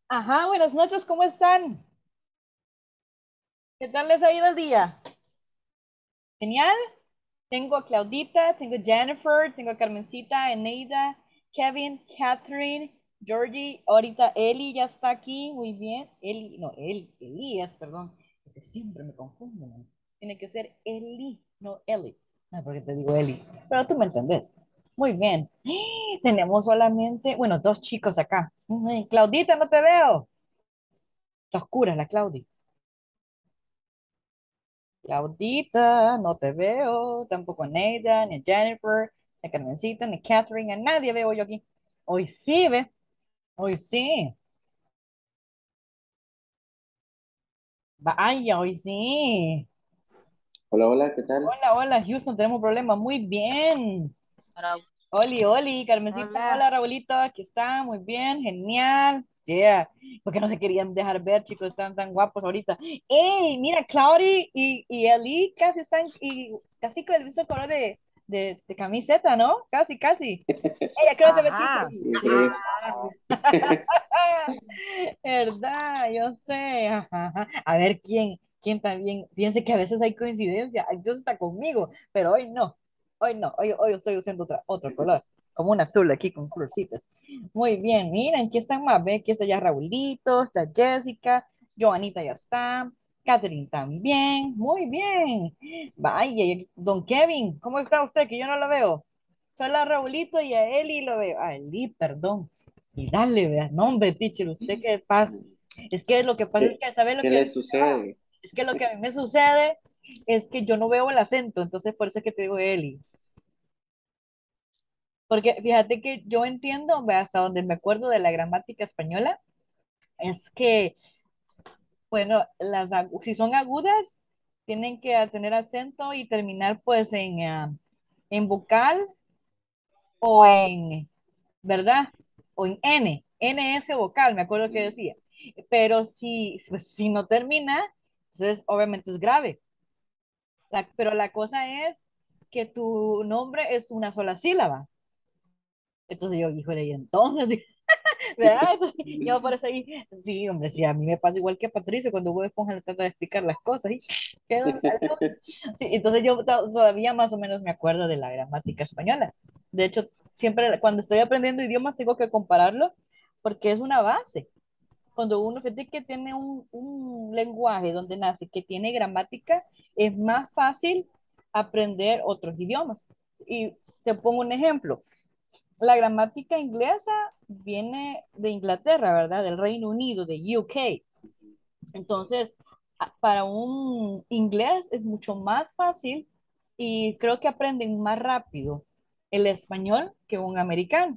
Ajá, buenas noches, ¿cómo están? ¿Qué tal les ha ido el día? Genial. Tengo a Claudita, tengo a Jennifer, tengo a Carmencita, Eneida, Kevin, Catherine, Georgie, ahorita Eli ya está aquí, muy bien. Eli, no, Elías, perdón, porque siempre me confundo, ¿no? Tiene que ser Eli, no Eli. No, porque te digo Eli, pero tú me entendés. Muy bien. Tenemos solamente, bueno, dos chicos acá. Claudita, no te veo. Está oscura la Claudi. Claudita, no te veo, tampoco a Neida, ni a Jennifer, ni a Carmencita, ni a Catherine, a nadie veo yo aquí. Hoy sí, ve, hoy sí. Vaya, hoy sí. Hola, hola, ¿qué tal? Hola, hola, Houston, tenemos un problema. Muy bien. Hola, Oli, Oli, Carmencita, hola. hola, Raulito, aquí está, muy bien, genial. Yeah, porque no se querían dejar ver, chicos, están tan guapos ahorita. ¡Ey! Mira, Claudia y Eli casi están, y casi con el mismo color de camiseta, ¿no? Casi, casi. Ella creo que besito. Ajá. Yo creo que Sí. es ¿Verdad? Yo sé. Ajá, ajá. A ver quién también. Fíjense que a veces hay coincidencia. Ay, Dios está conmigo, pero hoy no. Hoy no. Hoy estoy usando otro color. Como un azul aquí con florcitas. Muy bien. Miren, aquí están más. Ve, aquí está ya Raulito, está Jessica, Joanita ya está. Catherine también. Muy bien. Vaya, y don Kevin, ¿cómo está usted? Que yo no lo veo. Solo a Raulito y a Eli lo veo. A Eli, perdón. Y dale, vea, no, hombre, teacher, usted qué pasa. Es que lo que pasa es ¿Qué, que, ¿sabe lo qué que a le mí me pasa? sucede? Es que lo que a mí me sucede es que yo no veo el acento, entonces por eso es que te digo Eli. Porque fíjate que yo entiendo, vea, hasta donde me acuerdo de la gramática española, es que, bueno, si son agudas, tienen que tener acento y terminar pues en vocal o en, ¿verdad? O en NS vocal, me acuerdo que decía. Pero si no termina, entonces obviamente es grave. Pero la cosa es que tu nombre es una sola sílaba. Entonces yo, híjole, y entonces, ¿verdad? Yo por eso ahí, sí, hombre, sí, a mí me pasa igual que a Patricio cuando Bob Esponja le trata de explicar las cosas. Y quedo al sí, entonces yo todavía más o menos me acuerdo de la gramática española. De hecho, siempre cuando estoy aprendiendo idiomas tengo que compararlo porque es una base. Cuando uno fíjate que tiene un lenguaje donde nace, que tiene gramática, es más fácil aprender otros idiomas. Y te pongo un ejemplo. La gramática inglesa viene de Inglaterra, ¿verdad? Del Reino Unido, de UK. Entonces, para un inglés es mucho más fácil y creo que aprenden más rápido el español que un americano.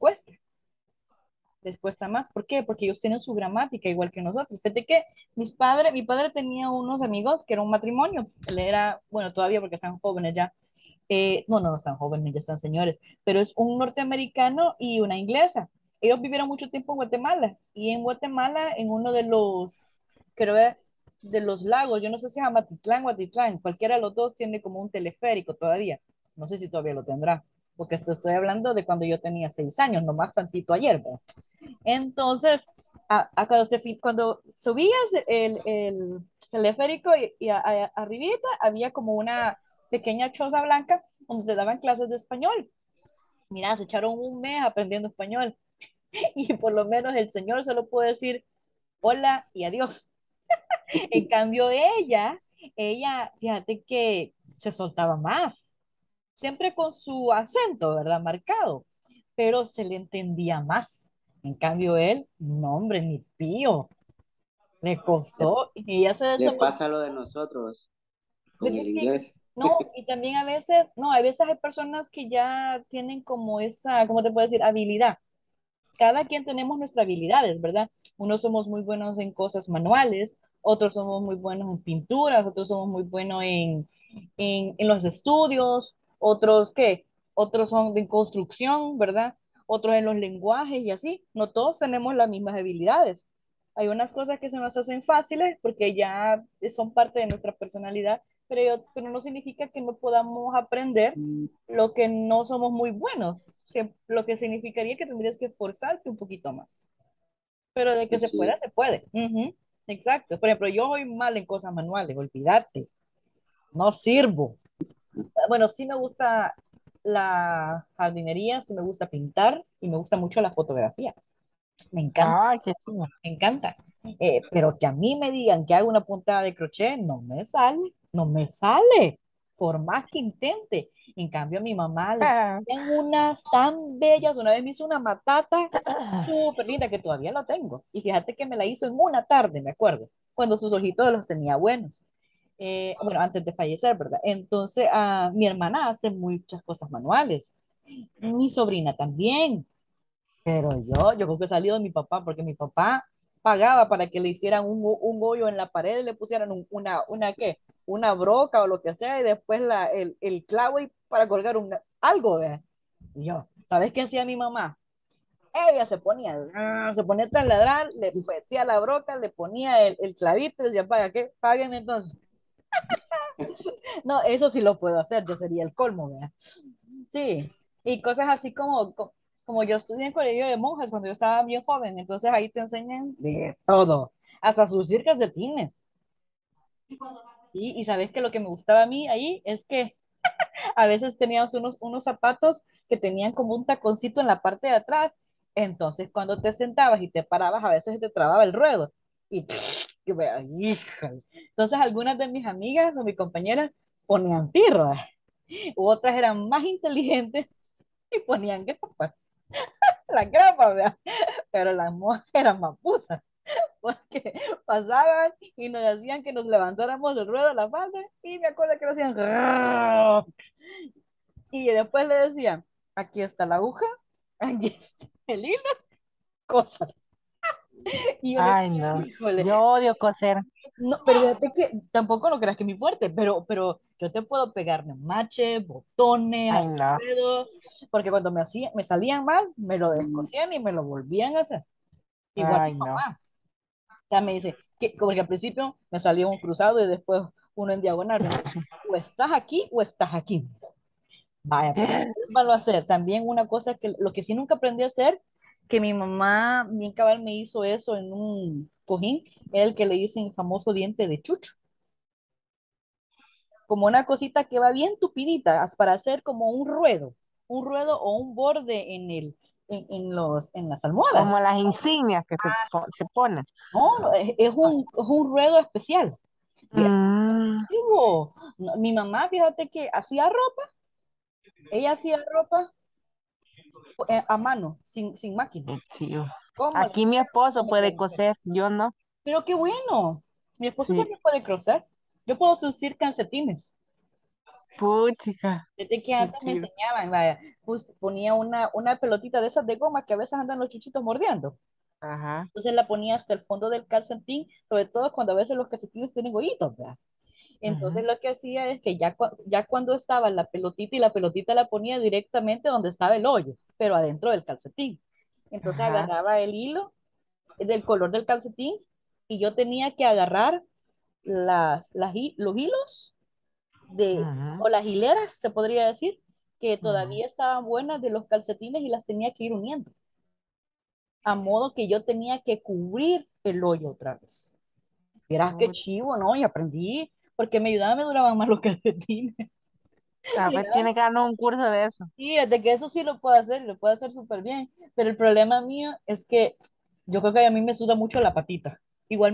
Les cuesta más. ¿Por qué? Porque ellos tienen su gramática igual que nosotros. Fíjate que mi padre tenía unos amigos que era un matrimonio. Él era, bueno, todavía porque están jóvenes ya. No, no, están jóvenes, ya están señores, pero es un norteamericano y una inglesa. Ellos vivieron mucho tiempo en Guatemala y en Guatemala, en uno de los, creo que de los lagos, yo no sé si es Amatitlán o Atitlán, cualquiera de los dos tiene como un teleférico todavía. No sé si todavía lo tendrá, porque esto estoy hablando de cuando yo tenía 6 años, nomás tantito ayer, ¿verdad? Entonces, cuando subías el teleférico y arribita había como una pequeña choza blanca donde te daban clases de español. Mira, se echaron un mes aprendiendo español y por lo menos el señor solo puede decir hola y adiós. En cambio, fíjate que se soltaba más, siempre con su acento, ¿verdad? Marcado, pero se le entendía más. En cambio, él, no, hombre, ni pío, le Le, costó y ya se le desenvolvió. pasa lo de nosotros con el Fíjate que, inglés. no, y también a veces, no, a veces hay personas que ya tienen como esa, ¿cómo te puedo decir? Habilidad. Cada quien tenemos nuestras habilidades, ¿verdad? Unos somos muy buenos en cosas manuales, otros somos muy buenos en pinturas, otros somos muy buenos en los estudios, otros, ¿qué? Otros son de construcción, ¿verdad? Otros en los lenguajes y así. No todos tenemos las mismas habilidades. Hay unas cosas que se nos hacen fáciles porque ya son parte de nuestra personalidad, pero no significa que no podamos aprender lo que no somos muy buenos, lo que significaría que tendrías que esforzarte un poquito más. pero de que Pues se pueda, sí, se puede. Ujú, exacto. Por ejemplo, yo soy mal en cosas manuales, olvídate, no sirvo. Bueno, sí me gusta la jardinería, sí me gusta pintar y me gusta mucho la fotografía. Me encanta, Ay, qué chido. me encanta. Pero que a mí me digan que hago una puntada de crochet, no me sale, no me sale, por más que intente. En cambio, a mi mamá le salían unas tan bellas. Una vez me hizo una matata súper linda que todavía lo tengo. Y fíjate que me la hizo en una tarde, me acuerdo, cuando sus ojitos los tenía buenos. Bueno, antes de fallecer, ¿verdad? Entonces, mi hermana hace muchas cosas manuales. Mi sobrina también. Pero yo creo que he salido de mi papá, porque mi papá pagaba para que le hicieran un hoyo en la pared y le pusieran ¿qué? Una broca o lo que sea, y después el clavo y para colgar algo, ¿ve? Y yo, ¿sabes qué hacía mi mamá? Ella se ponía a ladrar, le metía la broca, le ponía el clavito y decía, ¿para qué? Paguen entonces. No, eso sí lo puedo hacer, yo sería el colmo, ¿verdad? Sí, y cosas así como yo estudié en colegio de monjas cuando yo estaba bien joven, entonces ahí te enseñan de todo, hasta sus circas de tines. Y sabes que lo que me gustaba a mí ahí es que a veces teníamos unos zapatos que tenían como un taconcito en la parte de atrás, entonces cuando te sentabas y te parabas, a veces te trababa el ruedo. Y que híjole. Entonces algunas de mis amigas o mis compañeras ponían tirras, u otras eran más inteligentes y ponían grapas, la grapa, ¿verdad? Pero las monjas eran mapusas, porque pasaban y nos hacían que nos levantáramos el ruedo de la falda y me acuerdo que lo hacían y después le decían, aquí está la aguja, aquí está el hilo, cosa. Y yo le Ay, decía, no. híjole, Yo odio coser. no, pero fíjate que tampoco lo creas que es mi fuerte, pero yo te puedo pegar mache, botones, Ay, al no. ruedo, porque cuando me salían mal, me lo descosían y me lo volvían a hacer. Igual mi Ay, no. mamá. O sea, me dice, que, porque al principio me salía un cruzado y después uno en diagonal. Me dice, o estás aquí o estás aquí. Vaya, pues, vuélvalo a hacer. También una cosa que lo que sí nunca aprendí a hacer, que mi mamá bien cabal me hizo eso en un cojín, era el que le dicen el famoso diente de chucho. Como una cosita que va bien tupidita para hacer como un ruedo o un borde en las almohadas. Como las insignias que se ponen. No, no, es un ruedo especial. Bien, Mm, antiguo. No, mi mamá, fíjate que hacía ropa, ella hacía ropa a mano, sin máquina. qué chido. ¿Cómo le Aquí mi hacía? esposo No me puede pregunté. coser, yo no. Pero qué bueno. Mi esposo Sí, también puede cruzar. Yo puedo surcir calcetines. puchica, Desde que qué antes me chido. enseñaban, vaya, pues ponía una pelotita de esas de goma que a veces andan los chuchitos mordiendo. Ajá, Entonces la ponía hasta el fondo del calcetín, sobre todo cuando a veces los calcetines tienen hoyitos, ¿verdad? Entonces ujú, lo que hacía es que ya cuando estaba la pelotita y la pelotita la ponía directamente donde estaba el hoyo, pero adentro del calcetín. Entonces ajá, agarraba el hilo del color del calcetín y yo tenía que agarrar los hilos ujú, o las hileras, se podría decir, que ujú. todavía estaban buenas de los calcetines y las tenía que ir uniendo, a modo que yo tenía que cubrir el hoyo otra vez. Verás qué Put- chivo, ¿no? Y aprendí, porque me ayudaba, me duraban más los calcetines. A ver, tiene que darnos un curso de eso. Y de que eso sí lo puedo hacer, y lo puedo hacer súper bien, pero el problema mío es que yo creo que a mí me suda mucho la patita. Igual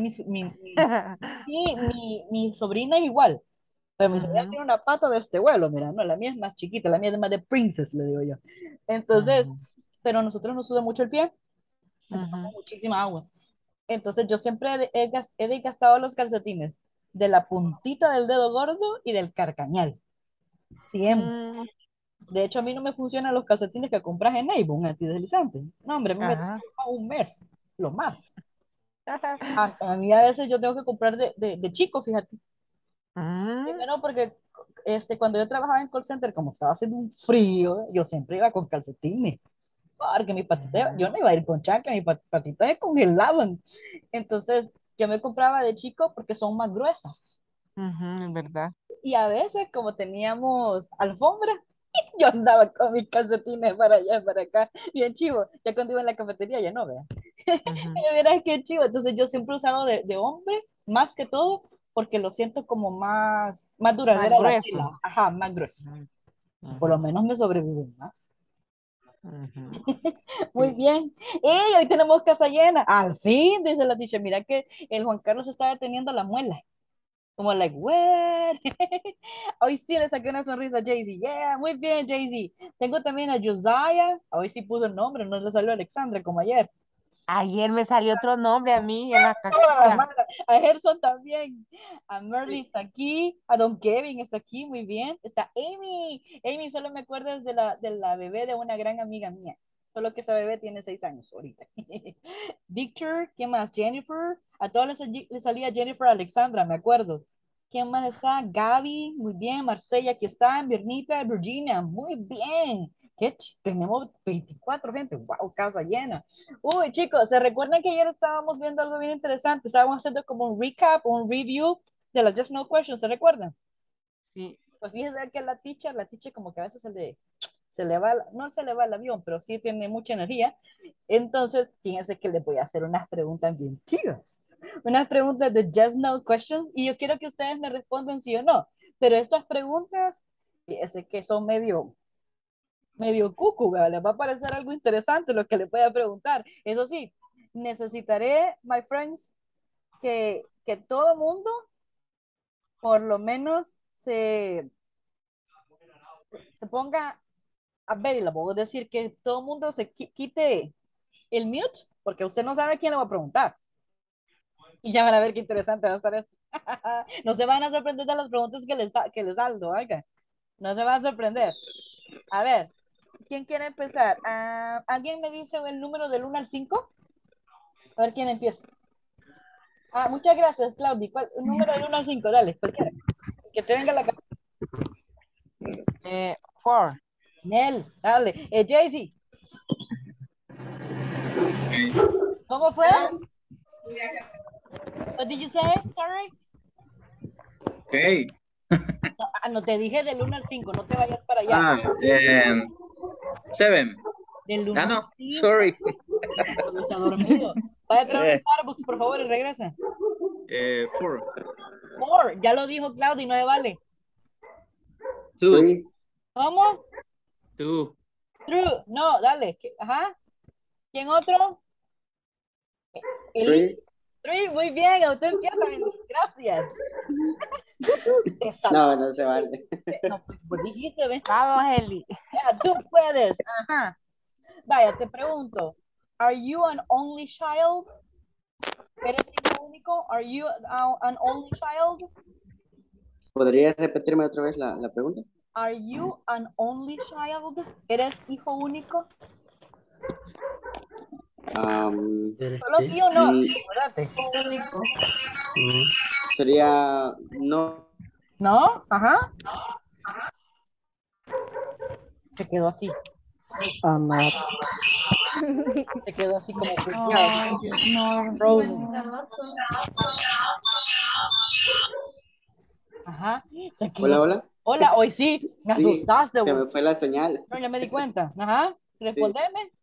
mi sobrina igual, pero mi sobrina Ujú, tiene una pata de este vuelo, mira, no, la mía es más chiquita, la mía es más de princess, le digo yo. Entonces, ujú, pero a nosotros nos suda mucho el pie, y tomamos ujú. muchísima agua. Entonces yo siempre he desgastado los calcetines de la puntita del dedo gordo y del carcañal. Siempre. Mm, De hecho, a mí no me funcionan los calcetines que compras en Avon, antideslizantes. No, hombre, a mí me duran ajá. un mes, lo más. A mí a veces yo tengo que comprar de chico, fíjate. Mm, Primero porque cuando yo trabajaba en call center, como estaba haciendo un frío, yo siempre iba con calcetines. Porque mi patita, yo ujú, no iba a ir con chancla, mi patita se congelaban. Entonces, yo me compraba de chico porque son más gruesas. ujú, es verdad. Y a veces, como teníamos alfombra, yo andaba con mis calcetines para allá, para acá, bien chivo. Ya cuando iba en la cafetería, ya no, vea. Ujú. Y verás qué chivo. Entonces yo siempre he usado de hombre, más que todo, porque lo siento como más Más duradera la grueso. tela. Ajá, más grueso. Ujú, Por lo ujú, menos me sobreviven más. ujú. Muy bien. ¡Y hoy tenemos casa llena! Al fin, dice la teacher. Mira que el Juan Carlos está deteniendo la muela. Como like, what? Hoy sí le saqué una sonrisa a Jay-Z. Yeah, muy bien, Jay-Z. Tengo también a Josiah. Hoy sí puso el nombre, no le salió Alexandra como ayer. Ayer me salió otro nombre a mí en la Toda la captura. mala. A Gerson también. A Merly está aquí. A Don Kevin está aquí, muy bien. Está Amy. Amy solo me acuerdo de la bebé de una gran amiga mía. Solo que esa bebé tiene 6 años ahorita. Victor, ¿quién más? Jennifer. A todos les salía Jennifer Alexandra, me acuerdo. ¿Quién más está? Gaby, muy bien. Marcella, aquí está. Mirnita, Virginia, muy bien. Tenemos 24 gente. Wow, casa llena. Uy, chicos, ¿se recuerdan que ayer estábamos viendo algo bien interesante? Estábamos haciendo como un recap, un review de las Just No Questions, ¿se recuerdan? Sí. Pues fíjense que la teacher como que a veces se le va, no se le va el avión, pero sí tiene mucha energía. Entonces, fíjense que les voy a hacer unas preguntas bien chidas. Unas preguntas de Just No Questions y yo quiero que ustedes me respondan sí o no. Pero estas preguntas, fíjense que son medio cucu, ¿verdad? Les va a parecer algo interesante lo que les voy a preguntar. Eso sí, necesitaré, my friends, que todo mundo por lo menos se ponga a ver, y le puedo decir que todo mundo se quite el mute, porque usted no sabe a quién le va a preguntar. Y ya van a ver qué interesante va a estar esto. No se van a sorprender de las preguntas que les saldo, oiga. No se van a sorprender. A ver, ¿quién quiere empezar? ¿Alguien me dice el número del 1 al 5? A ver quién empieza. Muchas gracias, Claudia. El número del 1 al 5? Dale, cualquiera. Que te venga la cabeza. Four. Nel, dale. Jaycee, ¿cómo fue? What did you say? Sorry. Okay. No te dije del 1 al 5, no te vayas para allá. Ah, 7. Del Ah, 1 al no, 5. sorry. Está dormido. Vaya a traer un Eh, Starbucks, por favor, y regresa. 4. 4, ya lo dijo Claudia, no me vale. 2. 3. ¿Cómo? 2. True. No, dale. Ajá. ¿Quién otro? Eli. 3. 3, muy bien. Usted empieza, Eli. Gracias. No, no se vale. No, pues dijiste, ¿ves? Vamos, Eli. Ya, tú puedes. Ajá. Vaya, te pregunto. Are you an only child? ¿Eres hijo único? Are you an only child? ¿Podrías repetirme otra vez la pregunta? Are you an only child? ¿Eres hijo único? Solo sí o no. Mm, Acuérdate. sería no. ¿No? Ajá. Se quedó así. No. Se quedó así como friqueado, así Ay, como Dios, no. frozen. Ajá. Se quedó. Hola, hola. Hola, hoy sí. Me Sí, asustaste, se güey. me fue la señal. No, ya me di cuenta. Ajá. Sí. Respondeme.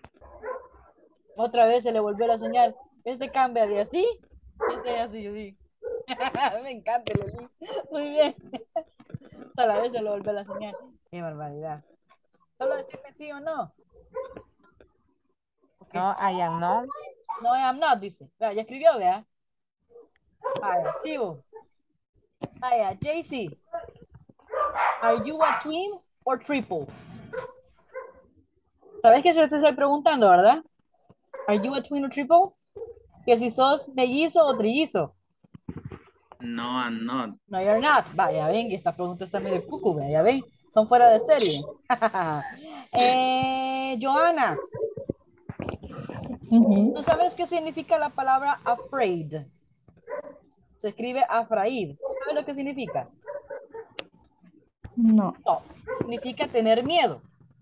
Otra vez se le volvió la señal. Este cambia de así. Este así, así. Me encanta, Leli. Muy bien. A la vez se le volvió la señal. Qué barbaridad. Solo decirme sí o no. Ok. No, I am no. No, I'm not, dice. Vea, ya escribió, vea. Vaya, chivo. Vaya, JC. Are you a twin or triple? ¿Sabes qué se te estoy preguntando, verdad? Are you a twin or triple? Que si sos mellizo o trillizo. No, I'm not. No, you're not. Vaya, ven, esta pregunta está medio cucu, vea, ya ven. Son fuera de serie. Joana, Ujú. ¿tú sabes qué significa la palabra afraid? Se escribe afraid. ¿Sabes lo que significa? No. No, significa tener miedo.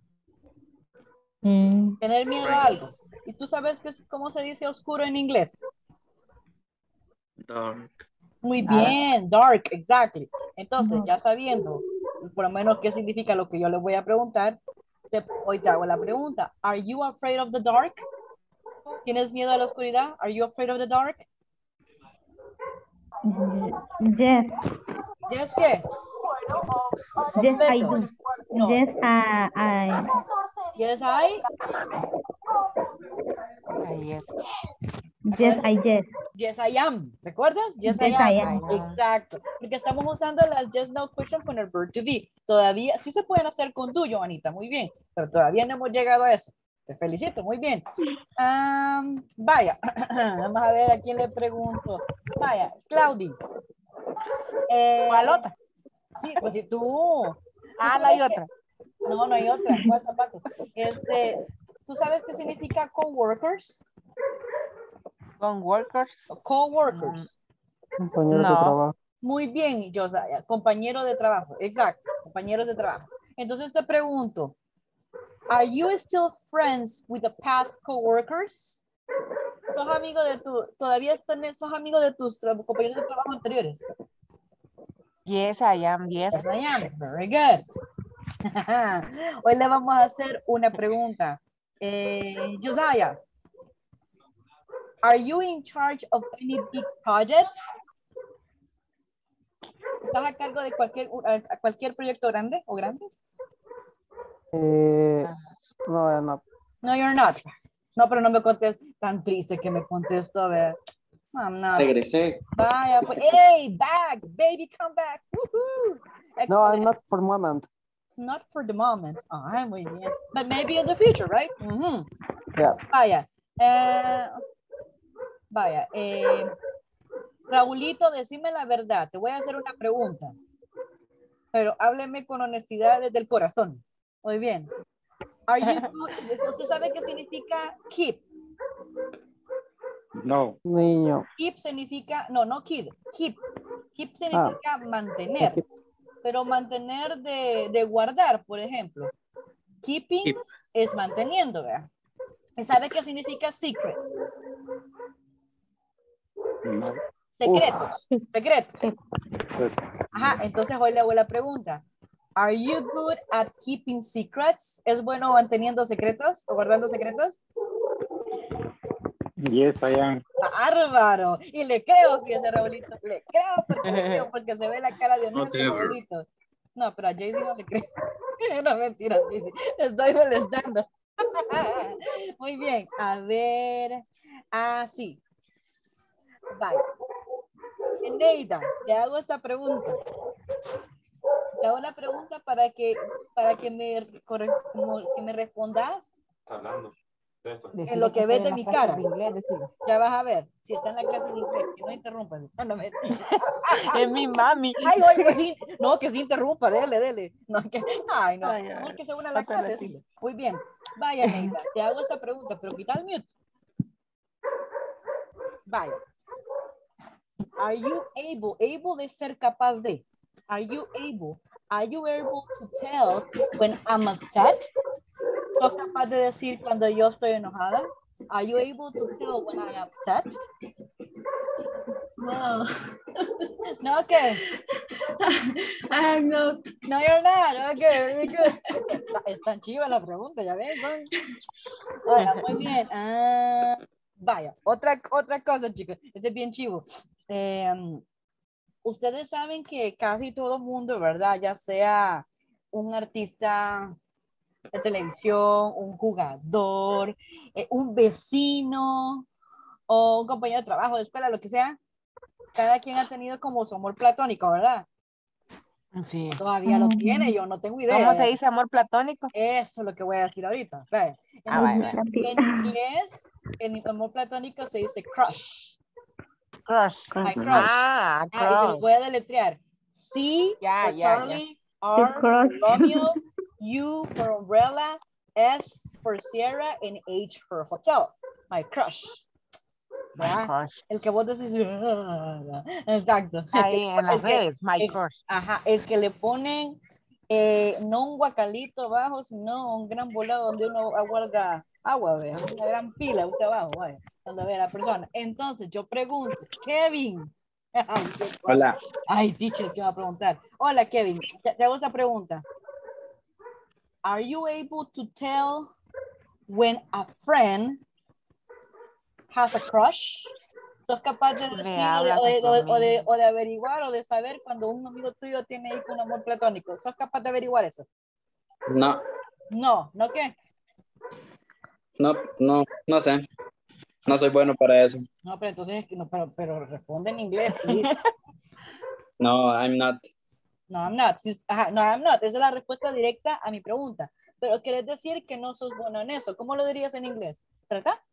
Mm, Tener miedo a algo. ¿Y tú sabes cómo se dice oscuro en inglés? Dark. Muy Dark. bien, dark, exactly. Entonces, No. ya sabiendo por lo menos qué significa lo que yo le voy a preguntar, hoy te hago la pregunta. Are you afraid of the dark? ¿Tienes miedo a la oscuridad? Are you afraid of the dark? Yes, Yes, ¿qué? yes, I Completo. do. No. Yes, Yes, I. Ahí es. yes, yes. Yes, I am. ¿Recuerdas? Yes, I Yes, am. I am. Exacto. Porque estamos usando las yes, no question con el verb to be. Todavía, sí se pueden hacer con do, Joanita, muy bien. Pero todavía no hemos llegado a eso. Te felicito, muy bien. Vaya, vamos a ver a quién le pregunto. Vaya, Claudia. ¿Cuál otra? Sí, pues si tú. Ah, no hay otra. No, no hay otra. ¿Cuál zapato? ¿Tú sabes qué significa coworkers? Con workers. Coworkers. Compañeros de No. trabajo. Muy bien, Josiah. Compañero de trabajo. Exacto. Compañeros de trabajo. Entonces te pregunto, are you still friends with the past coworkers? ¿Sos amigo de sos amigo de tus compañeros de trabajo anteriores? Yes, I am. Yes. Yes, I am. Very good. Hoy le vamos a hacer una pregunta. Josiah, are you in charge of any big projects? ¿Estás a cargo de cualquier proyecto grande o grandes? No, no. No, you're not. No, pero no me contestes. Tan triste que me contestó. I'm not. Regresé. Vaya, pues, hey, back, baby, come back. Woohoo. No, I'm Excellent. not for the moment. Not for the moment. Ay, muy bien. But maybe in the future, right? Mhm. Yeah. Vaya. Vaya. Raulito, decime la verdad. Te voy a hacer una pregunta. Pero hábleme con honestidad desde el corazón. Muy bien. Are you good? ¿Usted sabe qué significa keep? No. Niño. Keep significa, no kid, keep. Keep significa mantener. Keep. Pero mantener de guardar, por ejemplo. Keeping Keep. es manteniendo, ¿verdad? ¿Y sabe qué significa secrets? No. Secretos. Secretos. Ajá, entonces hoy le hago la pregunta. Are you good at keeping secrets? ¿Es bueno manteniendo secretos o guardando secretos? Yes, I am. Bárbaro. Y le creo, fíjese, Raulito. Le creo porque se ve la cara de honesto, Whatever. Raulito. No, pero a Jaycee no le creo. No, mentira, Jaycee. Te estoy molestando. Muy bien. A ver. Sí. Vale. Neida, te hago esta pregunta. Te hago la pregunta para que me respondas en lo que ves de mi cara. Ya vas a ver, si está en la clase de inglés, que no interrumpas. No, no, mentira. Es mi mami. Ay, oye, pues sí, no, que se interrumpa, dele. No, ay, no, Ay, no, ay, que se una a la otra clase. vez. Sí. Muy bien, vaya, Neida, te hago esta pregunta, pero quita el mute. Vaya. Are you able de ser capaz de? Are you able to tell when I'm upset? ¿Sos capaz de decir cuando yo estoy enojada? Are you able to tell when I'm upset? No. No, okay. I'm not. No, you're not. Okay, very good. Es tan chiva la pregunta, ya ven. Bueno, muy bien. Vaya, otra cosa, chicos. Este es bien chivo. Ustedes saben que casi todo mundo, ¿verdad? Ya sea un artista de televisión, un jugador, un vecino o un compañero de trabajo, de escuela, lo que sea, cada quien ha tenido como su amor platónico, ¿verdad? Sí. Todavía lo tiene, yo no tengo idea. ¿Cómo se dice amor platónico? Eso es lo que voy a decir ahorita. Ve. Vaya. En inglés, el amor platónico se dice crush. Crush. My crush. Ah, Y se lo crush. voy a deletrear. C for Charlie, R for Romeo, U for umbrella, S for Sierra, and H for hotel. My crush. My crush. El que vos decís. Exacto. Ahí en las redes, my crush. Ajá, el que le ponen no un guacalito abajo, sino un gran volado donde uno aguarda agua, ¿ve? Una gran pila usted abajo, vaya, donde ve a la persona. Entonces, yo pregunto, Kevin. Hola. Ay, teacher, ¿qué va a preguntar? Hola, Kevin, te hago esta pregunta. Are you able to tell when a friend has a crush? ¿Sos capaz de Me decir hablas conmigo. o de averiguar o de saber cuando un amigo tuyo tiene ahí un amor platónico? ¿Sos capaz de averiguar eso? No, No, ¿no qué? no sé. No soy bueno para eso. No, pero entonces, no, pero responde en inglés, please. No, I'm not. No, I'm not. Ajá, no, I'm not. Esa es la respuesta directa a mi pregunta. Pero querés decir que no sos bueno en eso. ¿Cómo lo dirías en inglés? ¿Trata?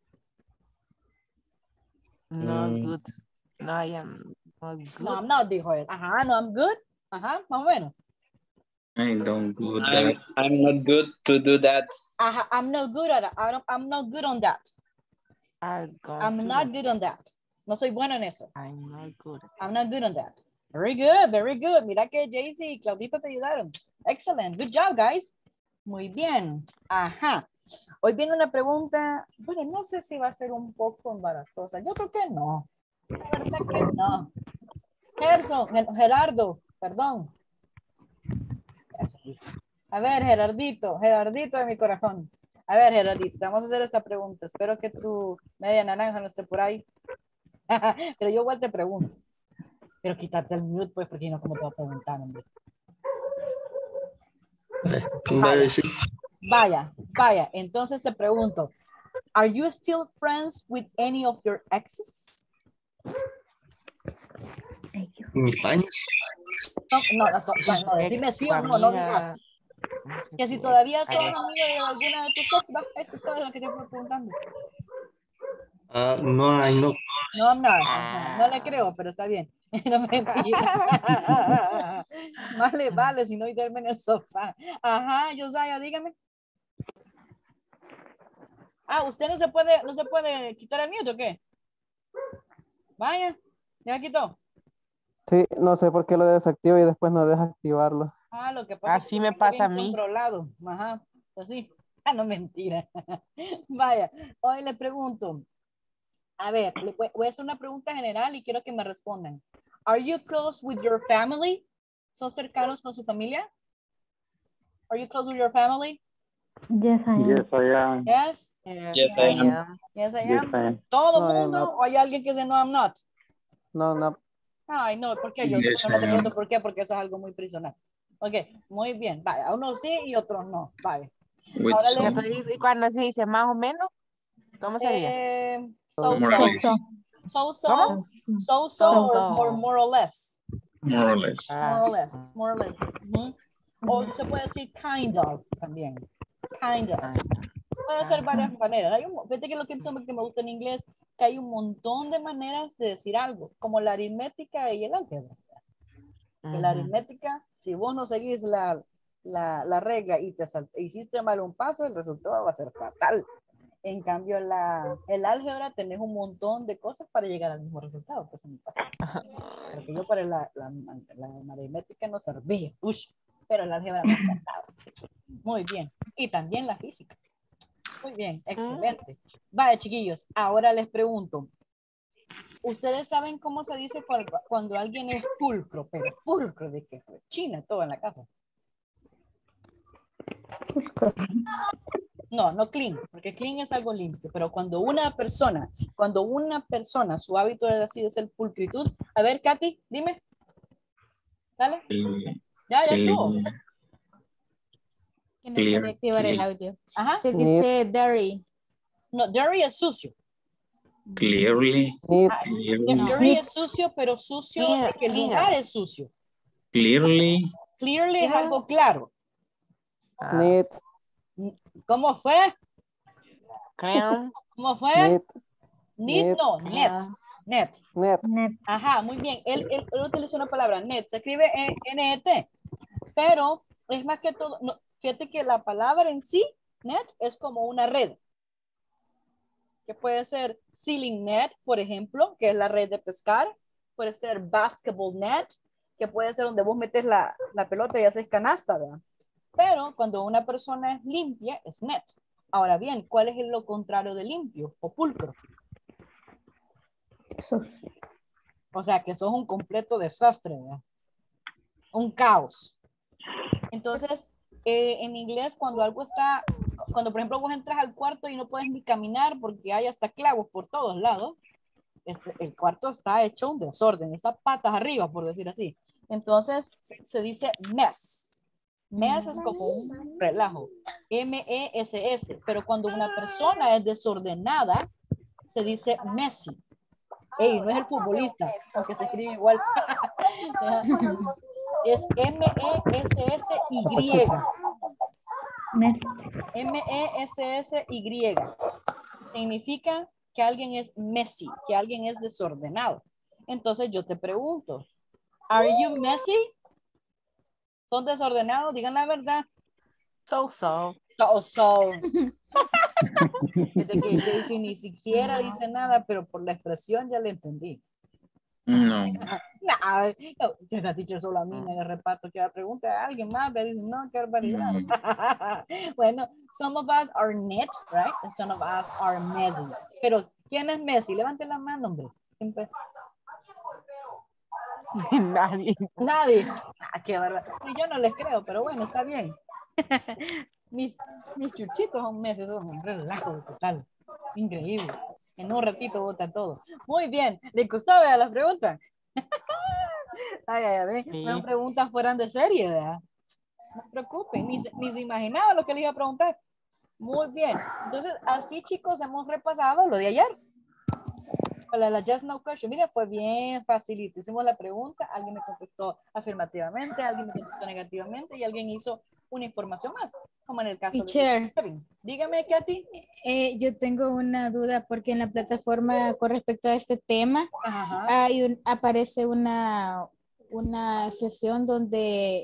No Mm. good. No, I am not No, good. I'm not, dijo él. Ajá, no, I'm good. Ajá, más o menos. I don't do that. I'm not good to do that. Ajá, I'm not good at it. I'm not good on that. I'm going I'm to not that. good on that. No soy bueno en eso. I'm not good. I'm not good on that. Very good, very good. Mira que Jaycee y Claudita te ayudaron. Excellent. Good job, guys. Muy bien. Ajá. Hoy viene una pregunta, bueno, no sé si va a ser un poco embarazosa. Yo creo que no. La verdad que no. Gerardo, perdón. A ver, Gerardito de mi corazón. A ver, Gerardito, te vamos a hacer esta pregunta. Espero que tu media naranja no esté por ahí. Pero yo igual te pregunto. Pero quítate el mute, pues, porque no, como te voy a preguntar, hombre. Vaya. Entonces te pregunto, are you still friends with any of your exes? Mi Spanish. No, decime sí o no, no digas. Que si todavía sos amigo de alguna de tus ex, va, eso es todo lo que te estoy preguntando. No, I know. No, no le creo, pero está bien. No mentira. Vale, si no, y duerme en el sofá. Ajá, Josiah, dígame. ¿Usted no se puede quitar el mute o qué? Vaya, ya quitó. Sí, no sé por qué lo desactivo y después no deja activarlo. Lo que pasa Así es que me está pasa a bien mí. controlado. Ajá, así. No, mentira. Vaya, hoy le pregunto. A ver, voy a hacer una pregunta general y quiero que me respondan. Are you close with your family? ¿Son cercanos con su familia? Are you close with your family? Yes, I am. Yes, I am. Yes. Yes, I am. Yes, I Yes, am. I am. ¿Todo No, I am mundo not. o hay alguien que dice no, I'm not? No. Ay, no, ¿por qué? Yo Yes, no me I pregunto am. por qué, porque eso es algo muy personal. Ok, muy bien. Vaya, unos sí y otros no. Vaya. With Ahora some. Y cuando se dice más o menos, ¿cómo sería? So, More or less. ¿Cómo? or more or less. More or less. More or less. Ujú. O se puede decir kind of también. Kind of. Puede ser varias maneras. Fíjate que lo que me gusta en inglés, que hay un montón de maneras de decir algo, como la aritmética y el álgebra. Que la aritmética, si vos no seguís la regla y hiciste mal un paso, el resultado va a ser fatal. En cambio, el álgebra tenés un montón de cosas para llegar al mismo resultado. Pues, porque yo para la aritmética no servía. Pero el álgebra me encantaba. Muy bien. Y también la física. Muy bien, excelente. Vale, chiquillos, ahora les pregunto. ¿Ustedes saben cómo se dice cuando alguien es pulcro? Pero pulcro de que China todo en la casa. No clean, porque clean es algo limpio, pero cuando una persona, su hábito es así, es el pulcritud. A ver, Katy, dime. Dale. Ya estuvo. Que no puede activar el audio. Ajá. Se dice dirty. No, dirty es sucio. Clearly. Dirty es sucio, pero sucio de que el lugar es sucio. Clearly. Clearly es algo claro. Neat. ¿Cómo fue? ¿Cómo fue? Net, no, net. Ajá, muy bien. Él utiliza una palabra, net. Se escribe N-E-T. Pero es más que todo, no, fíjate que la palabra en sí, net, es como una red. Que puede ser ceiling net, por ejemplo, que es la red de pescar. Puede ser basketball net, que puede ser donde vos metes la pelota y haces canasta, ¿verdad? Pero cuando una persona es limpia, es net. Ahora bien, ¿cuál es lo contrario de limpio o pulcro? O sea, que sos un completo desastre, ¿verdad? Un caos. Entonces, en inglés, cuando algo está, Cuando, por ejemplo, vos entras al cuarto y no puedes ni caminar porque hay hasta clavos por todos lados, el cuarto está hecho un desorden, está patas arriba, por decir así. Entonces, se dice mess. Mess es como un relajo. M-E-S-S. Pero cuando una persona es desordenada, se dice messy. Ey, no es el futbolista, aunque se escribe igual. Es M-E-S-S-Y. M-E-S-S-Y. Significa que alguien es messy, que alguien es desordenado. Entonces yo te pregunto, ¿are you messy? ¿Son desordenados? Digan la verdad. So. So. Desde que Jaycee ni siquiera dice nada, pero por la expresión ya le entendí. No. Nada, esta teacher solo a mí me reparto que la pregunta a alguien más, me dicen, no, qué barbaridad. Bueno, some of us are net, right? And some of us are messy. Pero, ¿quién es messy? Levanten la mano, hombre. Siempre. Nadie. Nadie. Ah, qué verdad. Yo no les creo, pero bueno, está bien. mis chuchitos son meses, son un relajo total. Increíble. En un ratito bota todo. Muy bien. ¿Le gustó a la pregunta? Ay, Sí. no preguntas fueran de serie, ¿verdad? No se preocupen, ni se imaginaba lo que le iba a preguntar. Muy bien. Entonces, así chicos, hemos repasado lo de ayer. Para la Just No Question, mira, fue bien facilito. Hicimos la pregunta, alguien me contestó afirmativamente, alguien me contestó negativamente y alguien hizo una información más, como en el caso Teacher. de Kevin. Dígame, Katy. Yo tengo una duda porque en la plataforma con respecto a este tema Ajá. aparece una sesión donde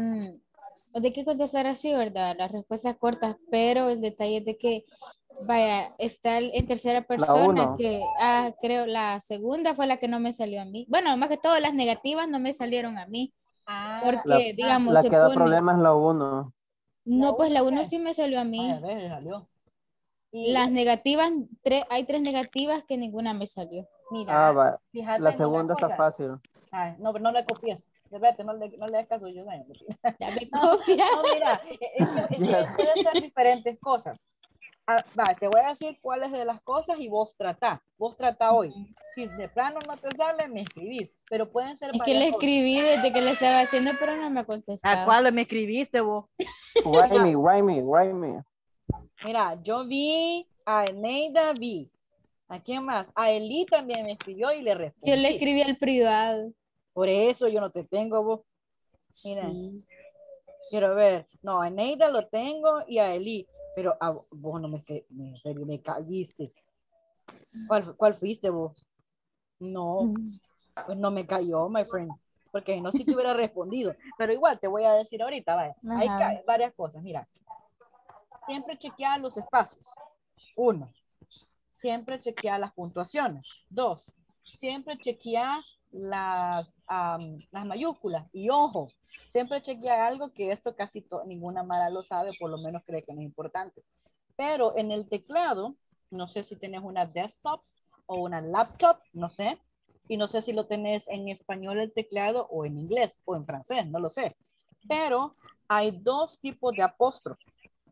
hay que contestar así, ¿verdad? Las respuestas cortas, pero el detalle es de que, vaya, está en tercera persona uno. que, creo la segunda fue la que no me salió a mí. Bueno, más que todo las negativas no me salieron a mí, porque, digamos, La se que da pone, problemas es la 1. no, pues la uno, uno ¿qué? sí me salió a mí. A ver, le salió. Y Las negativas, hay 3 negativas que ninguna me salió. mira, Va. fíjate La en una segunda está cosa. fácil. Ay, no, pero no le copies. Vete, no le hagas caso, yo sé. Ya me No, copia. no, mira, pueden ser diferentes cosas. Va, te voy a decir cuáles de las cosas y vos trata hoy. Si de plano no te sale, me escribís, pero pueden ser Es que le varias cosas. escribí desde que le estaba haciendo, pero no me ha ¿A contestado. cuál me escribiste vos? Write me. Mira, yo vi a Eneida, ¿a quién más? A Eli también me escribió y le respondí. Yo le escribí al privado. Por eso yo no te tengo vos. Mira. Sí. Quiero ver. No, a Eneida lo tengo y a Eli. Pero a vos no en serio, me caíste. ¿Cuál fuiste vos? No, pues no me cayó, my friend. Porque no, si te hubiera respondido. Pero igual te voy a decir ahorita, vaya. Hay varias cosas. Mira, siempre chequea los espacios. 1. Siempre chequea las puntuaciones. 2. Siempre chequea las mayúsculas. Y ojo, siempre chequea algo que esto casi ninguna mara lo sabe, por lo menos cree que no es importante. Pero en el teclado, no sé si tienes una desktop o una laptop, no sé. Y no sé si lo tenés en español el teclado o en inglés o en francés, no lo sé. Pero hay 2 tipos de apóstrofe.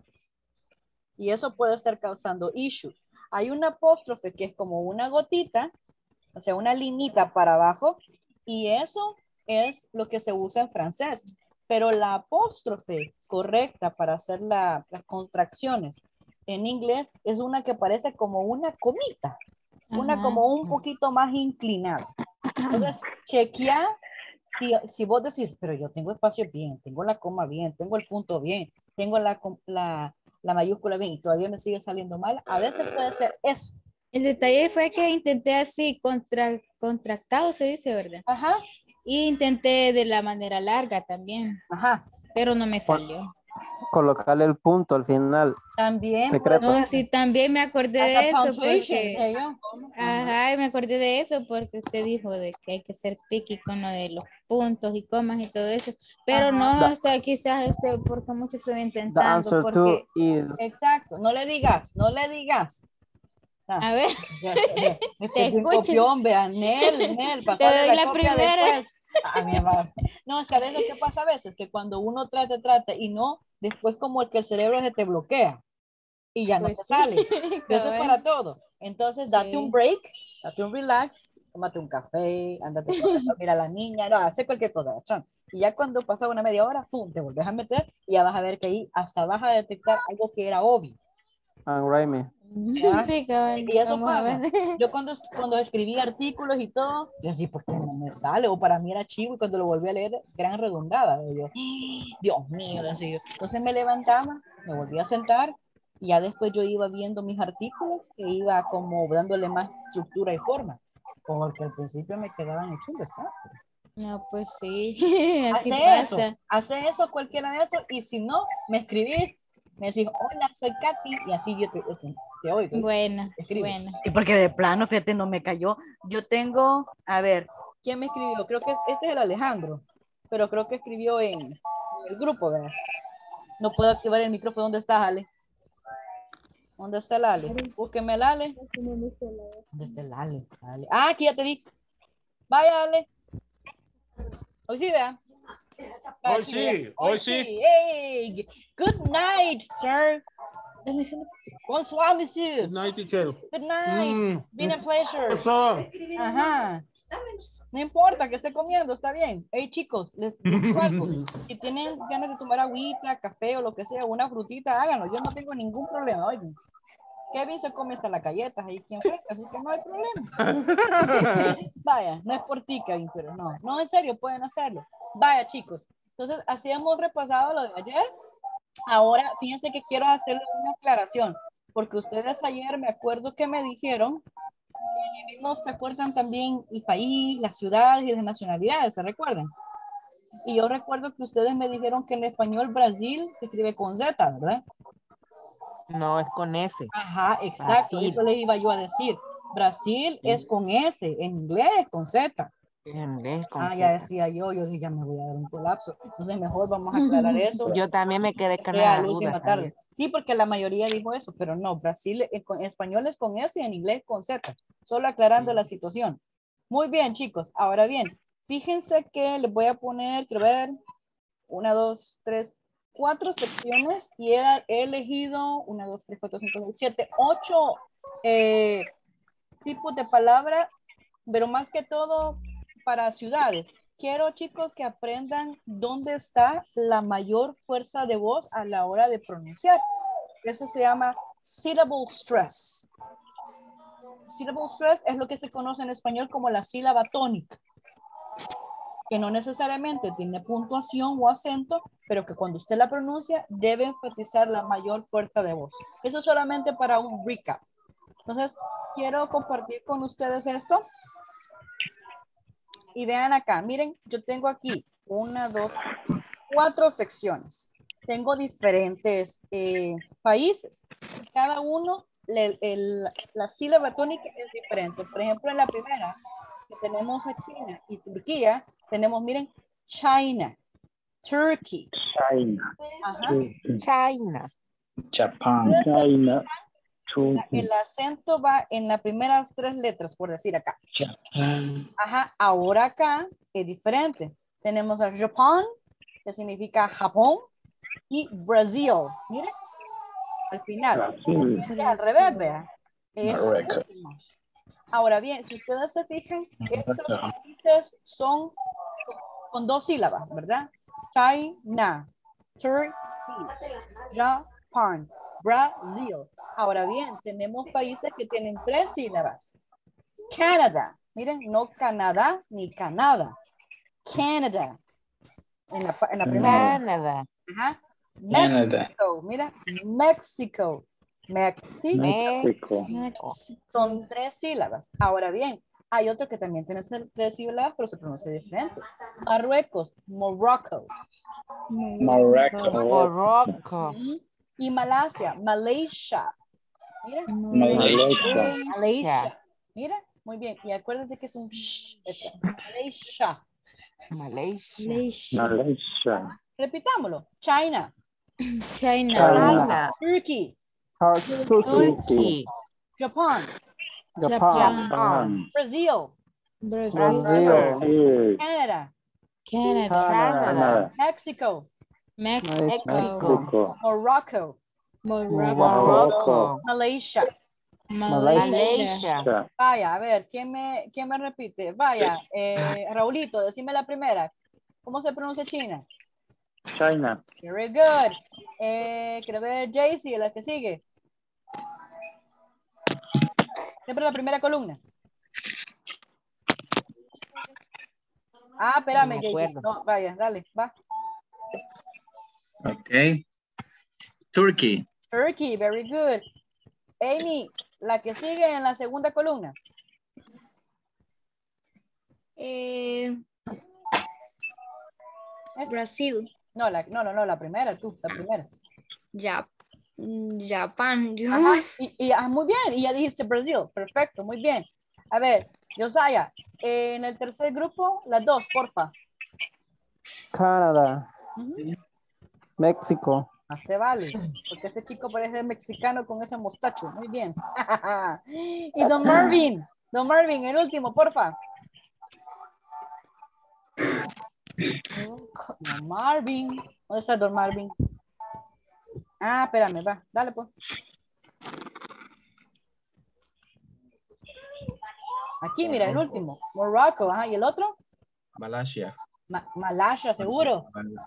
Y eso puede estar causando issue. Hay un apóstrofe que es como una gotita, o sea, una linita para abajo, y eso es lo que se usa en francés. Pero la apóstrofe correcta para hacer las contracciones en inglés es una que parece como una comita, una como un poquito más inclinada. Entonces, chequea si vos decís, pero yo tengo espacio bien, tengo la coma bien, tengo el punto bien, tengo la mayúscula bien y todavía me sigue saliendo mal, a veces puede ser eso. El detalle fue que intenté así contractado, se dice, ¿verdad? Ajá. Y intenté de la manera larga también. Ajá. Pero no me salió. Colocarle el punto al final. También. Secreto. No, sí, también me acordé de eso porque... Ajá, me acordé de eso porque usted dijo de que hay que ser picky con lo de los puntos y comas y todo eso. Pero no, hasta quizás porque mucho estoy intentando. The answer porque... to is... Exacto, no le digas. A ver, te escucho. Copión, vea, Nel, te doy la primera. No, ¿sabes lo que pasa a veces? Que cuando uno trata y no, después como el que el cerebro se te bloquea. y ya no Pues te sí, sale. Eso es cabal. para todo. Entonces, date Sí. un break, date un relax, tómate un café, andate a mira a la niña, no, hace cualquier cosa. ¿Cachón? Y ya cuando pasa una media hora, pum, te volvés a meter y ya vas a ver que ahí hasta vas a detectar algo que era obvio. And Raimi. ¿Ya? Sí, cabal. Y eso Vamos a pasa. ver. Yo cuando escribí artículos y todo, yo así, ¿por qué no me sale? O para mí era chivo y cuando lo volví a leer, gran redundada. Y yo, Dios mío, así yo. Entonces me levantaba, me volví a sentar y ya después yo iba viendo mis artículos e iba como dándole más estructura y forma. Porque al principio me quedaban hecho un desastre. No, pues sí, así Hace eso, cualquiera de eso, y si no, me escribís, me decís, hola, soy Katy, y así yo te oigo. Bueno, Escribo. bueno. Sí, porque de plano, fíjate, no me cayó. Yo tengo, a ver, ¿quién me escribió? Creo que este es el Alejandro, pero creo que escribió en el grupo, ¿verdad? No puedo activar el micrófono. ¿Dónde estás, Ale? ¿Dónde está el Ale? Búsqueme el Ale. ¿Dónde está el Ale? Ah, aquí ya te vi. Vaya, Ale. Hoy sí, vea. Hoy sí, hoy sí. Hey, good night, sir. Bonsoir, monsieur. Good night, teacher. Good night. Been a pleasure. Eso. Ajá. No importa que esté comiendo, está bien. Hey, chicos, les digo algo. Si tienen ganas de tomar agüita, café o lo que sea, una frutita, háganlo. Yo no tengo ningún problema. Oigan, Kevin se come hasta las galletas ahí quien fue, así que no hay problema. Vaya, no es por ti, Kevin, pero no, en serio, pueden hacerlo. Vaya, chicos. Entonces, así hemos repasado lo de ayer. Ahora, fíjense que quiero hacerle una aclaración, porque ustedes ayer me acuerdo que me dijeron que vimos, ¿se acuerdan también el país, las ciudades y las nacionalidades? ¿Se recuerdan? Y yo recuerdo que ustedes me dijeron que en español Brasil se escribe con Z, ¿verdad? No, es con S. Ajá, exacto, Brasil. eso les iba yo a decir. Brasil es con S, en inglés es con Z. En inglés con Ah, Z. ya decía yo dije, ya me voy a dar un colapso. Entonces mejor vamos a aclarar eso. Yo también me quedé con Sea la la última duda. tarde. Sí, porque la mayoría dijo eso, pero no, Brasil en español es con S y en inglés con Z. Solo aclarando la situación. Muy bien, chicos. Ahora bien, fíjense que les voy a poner, quiero ver, 1, 2, 3, 4 secciones y he elegido 1, 2, 3, 4, 5, 6, 7, 8 tipos de palabra, pero más que todo para ciudades. Quiero, chicos, que aprendan dónde está la mayor fuerza de voz a la hora de pronunciar. Eso se llama syllable stress. Syllable stress es lo que se conoce en español como la sílaba tónica, que no necesariamente tiene puntuación o acento, pero que cuando usted la pronuncia debe enfatizar la mayor fuerza de voz. Eso solamente para un recap. Entonces, quiero compartir con ustedes esto. Y vean acá, miren, yo tengo aquí 1, 2, 4 secciones. Tengo diferentes países. Cada uno, la sílaba tónica es diferente. Por ejemplo, en la primera, que tenemos a China y Turquía, tenemos, miren, China, Turkey. China. Ajá. China. Japan. China. El acento va en las primeras 3 letras, por decir acá. Japan. Ajá, ahora acá es diferente. Tenemos a Japón, que significa Japón, y Brasil. Miren, al final. Brasil. Al revés, vea. Correcto. Ahora bien, si ustedes se fijan, estos países son con 2 sílabas, ¿verdad? China, Turkey, Japan, Brasil. Ahora bien, tenemos países que tienen 3 sílabas. Canadá, miren, no Canadá ni Canadá. Canadá. En la primera. Canadá. Ajá. México, mira, México. México. Son 3 sílabas. Ahora bien, hay otro que también tiene 3 sílabas, pero se pronuncia diferente. Marruecos, Morocco. Morocco. Y Malasia, Malaysia. Mira. Malaysia. Mira, muy bien. Y acuérdate que es un sh. Malaysia. Repitámoslo. China. China. Turkey. Turkey. Japan. Brazil. Canada. Mexico. Morocco. Morocco. Malaysia. Malaysia. Vaya, a ver, ¿quién me repite? Vaya, Raulito, decime la primera. ¿Cómo se pronuncia China? China. Very good. Quiero ver Jaycee, la que sigue. Siempre la primera columna. Ah, espérame, No me Jaycee. acuerdo. No, vaya, dale, va. Okay. Turkey. Turkey, very good. Amy, la que sigue en la segunda columna. Brasil. No, la primera, tú, la primera. Japón, Ajá, Dios. muy bien, y ya dijiste Brasil, perfecto, muy bien. A ver, Josiah, en el tercer grupo, las dos, porfa. Canadá. Ujú. México. Más te vale, porque este chico parece mexicano con ese mostacho, muy bien. Y Don Marvin, el último, porfa. Don Marvin, ¿dónde está Don Marvin? Ah, espérame, va, dale pues. Aquí, mira, el último. Morocco, ajá, ¿y el otro? Malasia. Malasia, seguro.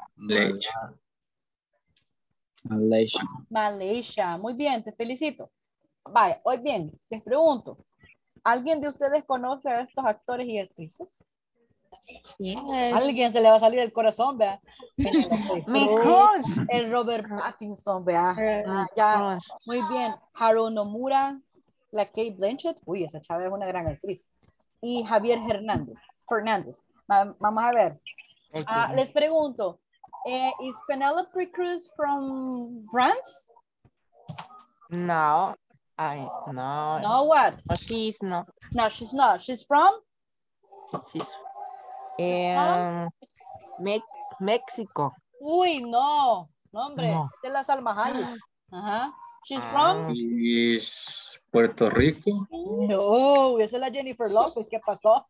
Malaysia, muy bien, te felicito. Vaya, hoy bien, les pregunto, ¿alguien de ustedes conoce a estos actores y actrices? Yes. Alguien se le va a salir el corazón, vea. Mi crush. El Robert Pattinson, vea. Mi Ya, crush. muy bien. Haru Nomura, la Kate Blanchett. Uy, esa chava es una gran actriz. Y Javier Fernández. Vamos a ver. Les pregunto, ¿is Penelope Cruz from France? No. No. No, what? No, she's not. No, she's not. She's from? She's México. Uy, no. No, hombre. No. Esa es la Salma Hayek. Ajá. She's from? Is Puerto Rico. No, esa es la Jennifer Lopez. ¿Qué pasó?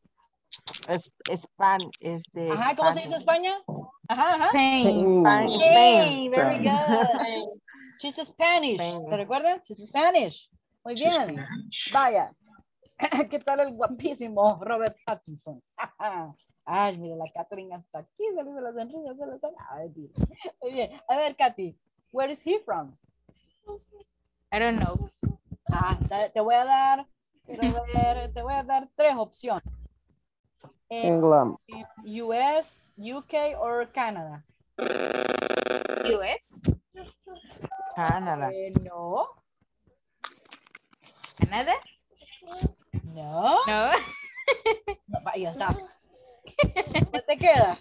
Ajá, ¿cómo se dice España? Ajá. Spain. Spain, very good. She's Spanish. ¿Se recuerdan? She's Spanish. Muy bien. Vaya. ¿Qué tal el guapísimo Robert Pattinson? Ay, mira, la Catherine hasta aquí se le hizo la sonrisa. Muy bien. A ver, Katy, where is he from? I don't know. Te voy a dar, tres opciones. England. US, UK or Canada? US. Canadá. No. Canadá. No. No. No, ya está. ¿Qué te queda?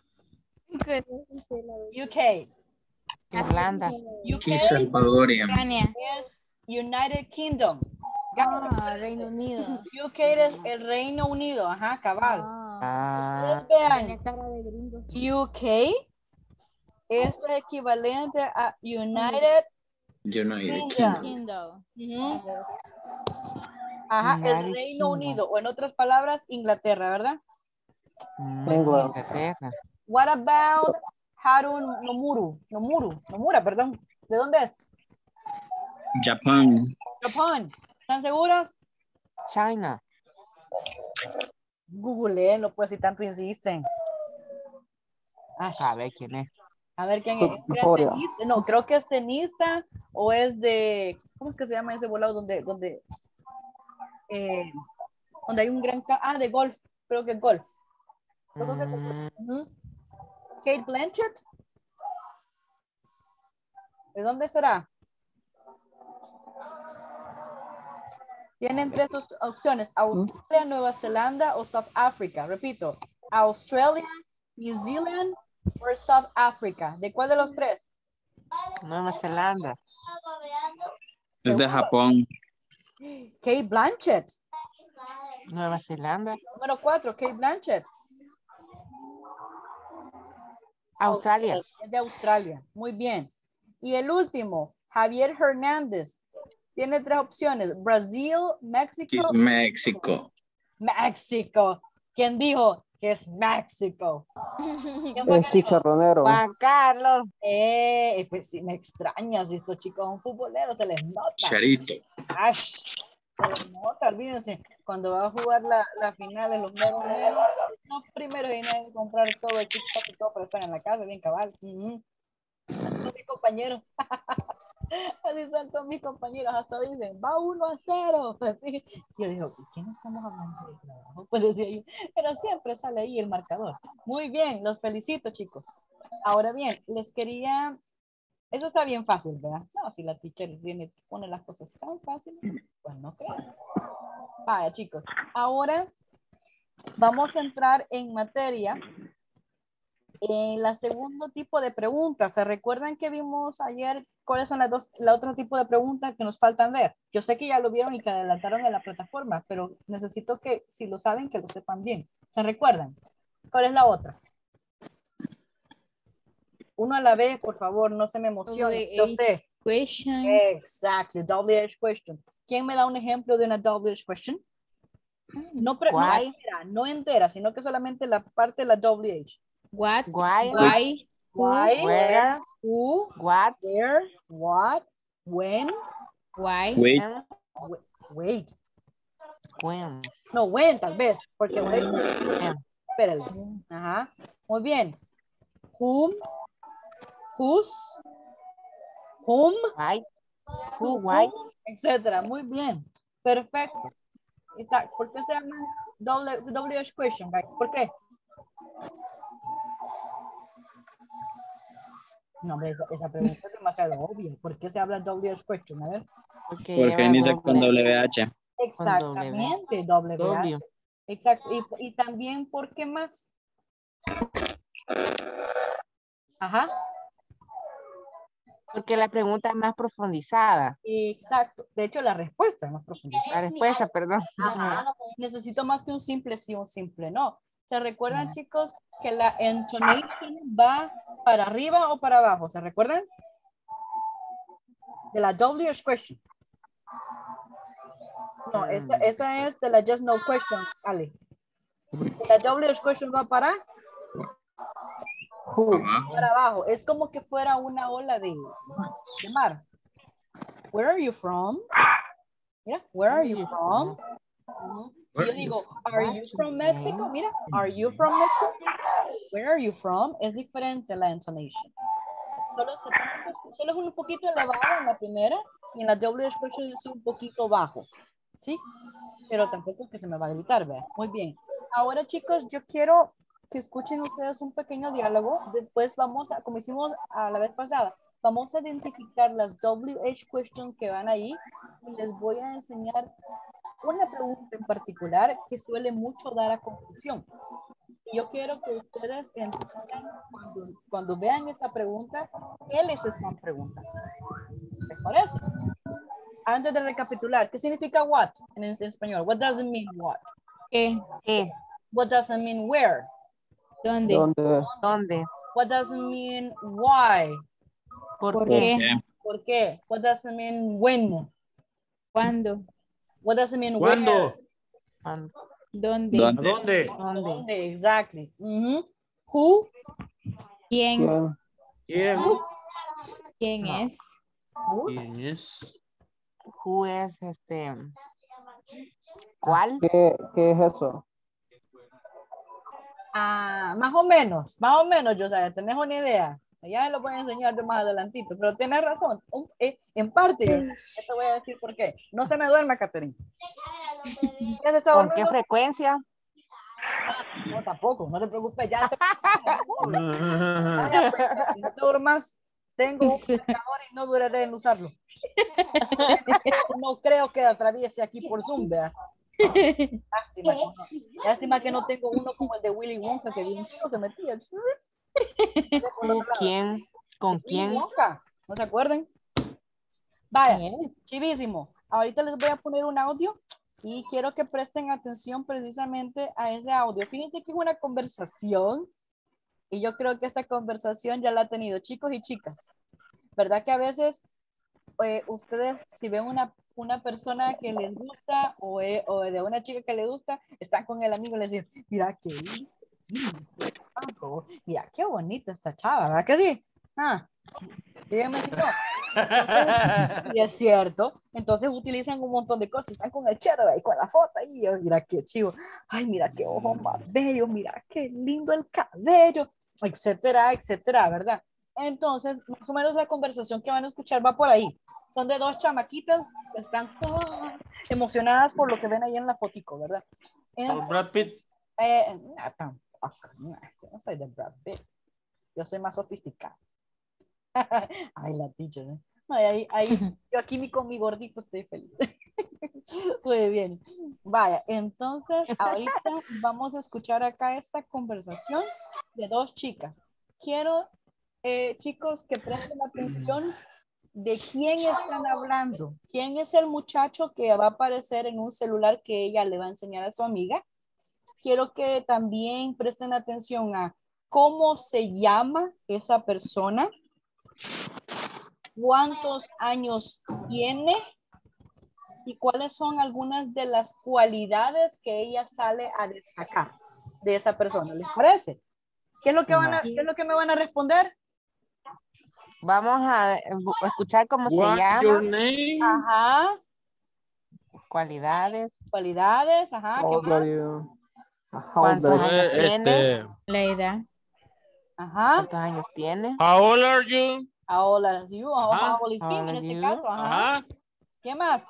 UK. Irlanda. UK Salvadorian. es United Kingdom. Reino Unido. UK es el Reino Unido. Ajá, cabal. Vean, UK, esto es equivalente a United Kingdom. Kingdom. Ajá, el Reino Unido, o en otras palabras, Inglaterra, ¿verdad? Inglaterra. What about Harun Nomura, perdón. ¿De dónde es? Japón. Japón. ¿Están seguros? China. Googleenlo, pues, si tanto insisten. A ver quién es. A ver quién es. Tenista? No, creo que es tenista o es de, ¿cómo es que se llama ese volado donde hay un gran, de golf, creo que es golf. Kate Blanchett. ¿De dónde será? Tienen tres opciones: Australia, Nueva Zelanda o South Africa. Repito, Australia, New Zealand o South Africa. ¿De cuál de los tres? Nueva Zelanda. Es de Japón. Kate Blanchett. Nueva Zelanda. Número 4, Kate Blanchett. Australia. Es de Australia. Muy bien. Y el último, Javier Hernández. Tiene tres opciones: Brasil, México. México. México. ¿Quién dijo? porque es México. ¿Quién fue Es que dijo? chicharronero. Juan Carlos. Pues sí, me extraña si estos chicos son futboleros, se les nota. Charito. Ash, se les nota, olvídense. Cuando va a jugar la final de los meros, los primeros vienen a comprar todo el TikTok y todo para estar en la casa, bien cabal. Así son mis compañeros. Así son todos mis compañeros, hasta dicen, va 1-0. Así. Yo digo, ¿y quién estamos hablando de trabajo? Pues decía yo, pero siempre sale ahí el marcador. Muy bien, los felicito, chicos. Ahora bien, les quería, eso está bien fácil, ¿verdad? No, si la teacher pone las cosas tan fáciles, pues no creo. Vaya, chicos, ahora vamos a entrar en materia. En la segundo tipo de preguntas, ¿se recuerdan que vimos ayer cuáles son la otro tipo de preguntas que nos faltan ver? Yo sé que ya lo vieron y que adelantaron en la plataforma, pero necesito que, si lo saben, que lo sepan bien. ¿Se recuerdan? ¿Cuál es la otra? Uno a la vez, por favor, no se me emocione. Yo sé. Question. Exactly, WH question. ¿Quién me da un ejemplo de una WH question? No entera, sino que solamente la parte de la WH. What? Why? Why? Why? Where? Who? What? Where? What? When? Why? Wait. Wait. When? No, when tal vez, porque wait. Espérale. Ajá. Muy bien. Whom? Whose? Whom? Why? Who? Why? Etcétera. Muy bien. Perfecto. ¿Por qué se llaman WH question, guys? ¿Por qué? No, esa pregunta es demasiado obvia. ¿Por qué se habla WH question? A ver. Porque inicia con WH. Exactamente, WH. Exacto. Y también, ¿por qué más? Ajá. Porque la pregunta es más profundizada. Exacto. De hecho, la respuesta es más profundizada. La respuesta, perdón. Ajá. Necesito más que un simple sí o un simple no. ¿Se recuerdan, chicos, que la intonation va para arriba o para abajo? ¿Se recuerdan? De la WH question. No, esa es de la just no question, Ale. La WH question va para abajo. Es como que fuera una ola de mar. Where are you from? Mira, where are you from? Si yo digo, are you from Mexico? Mira, are you from Mexico? Where are you from? Es diferente la intonation. Solo es un poquito elevada en la primera y en la WH question es un poquito bajo. ¿Sí? Pero tampoco que se me va a gritar, ¿verdad? Muy bien. Ahora, chicos, yo quiero que escuchen ustedes un pequeño diálogo. Después vamos a, como hicimos a la vez pasada, vamos a identificar las WH questions que van ahí y les voy a enseñar una pregunta en particular que suele mucho dar a confusión. Yo quiero que ustedes entiendan cuando vean esa pregunta, ¿qué les están preguntando? ¿Les parece? Antes de recapitular, ¿qué significa what en español? What does it mean what? ¿Qué? What does it mean where? ¿Dónde? ¿Dónde? What does it mean why? ¿Por qué? ¿Por qué? What does it mean when? ¿Cuándo? What does it mean ¿Cuándo? where? ¿Dónde? ¿Dónde? Exactly. Who? ¿Quién? ¿Quién? ¿Quién No. es? ¿Quién es? Who es ¿Cuál? ¿Qué es eso? Más o menos, yo sabía, tenés una idea. Ya lo voy a enseñar yo más adelantito, pero tienes razón. En parte, yo te voy a decir por qué. No se me duerma, Catherine. ¿Ya se está ¿Con qué durmiendo? frecuencia? No, tampoco, no te preocupes. Ya te... Vaya, pues, no te duermas. Tengo un cargador y no duraré en usarlo. No creo que atraviese aquí por Zoom, vea. Lástima que no tengo uno como el de Willy Wonka, que bien chico se metía. ¿Quién? ¿Con quién? Willy Wonka, ¿no se acuerdan? Vaya, chivísimo. Ahorita les voy a poner un audio y quiero que presten atención precisamente a ese audio. Fíjense que es una conversación y yo creo que esta conversación ya la han tenido chicos y chicas. ¿Verdad que a veces ustedes si ven una persona que les gusta o de una chica que les gusta, están con el amigo y le dicen, mira que Mira, qué bonita esta chava, ¿verdad que sí? Ah, díganme si no. Y es cierto, entonces utilizan un montón de cosas, están con el chero y con la foto y mira qué chivo, ay mira qué ojos más bellos, mira qué lindo el cabello, etcétera, etcétera, ¿verdad? Entonces, más o menos la conversación que van a escuchar va por ahí. Son de dos chamaquitas que están emocionadas por lo que ven ahí en la fotico, ¿verdad? Brad Pitt. No, tampoco, no, yo no soy de Brad Pitt, yo soy más sofisticado. Ay, la teacher, ¿eh? Ay, yo aquí con mi gordito estoy feliz. Muy bien. Vaya, entonces ahorita vamos a escuchar acá esta conversación de dos chicas. Quiero, chicos, que presten atención de quién están hablando. ¿Quién es el muchacho que va a aparecer en un celular que ella le va a enseñar a su amiga? Quiero que también presten atención a cómo se llama esa persona, cuántos años tiene y cuáles son algunas de las cualidades que ella sale a destacar de esa persona. ¿Les parece? ¿Qué es lo que, ¿qué es lo que me van a responder? Vamos a escuchar cómo se What's llama. your name? Ajá. Cualidades. Cualidades, ajá. How ¿Qué old are más? you? How ¿Cuántos old are you? años tiene? La edad. Ajá. ¿Cuántos años tiene? How old are you? How old are you? Ajá. How old is How him old en are este you? caso? Ajá. Ajá. ¿Qué más?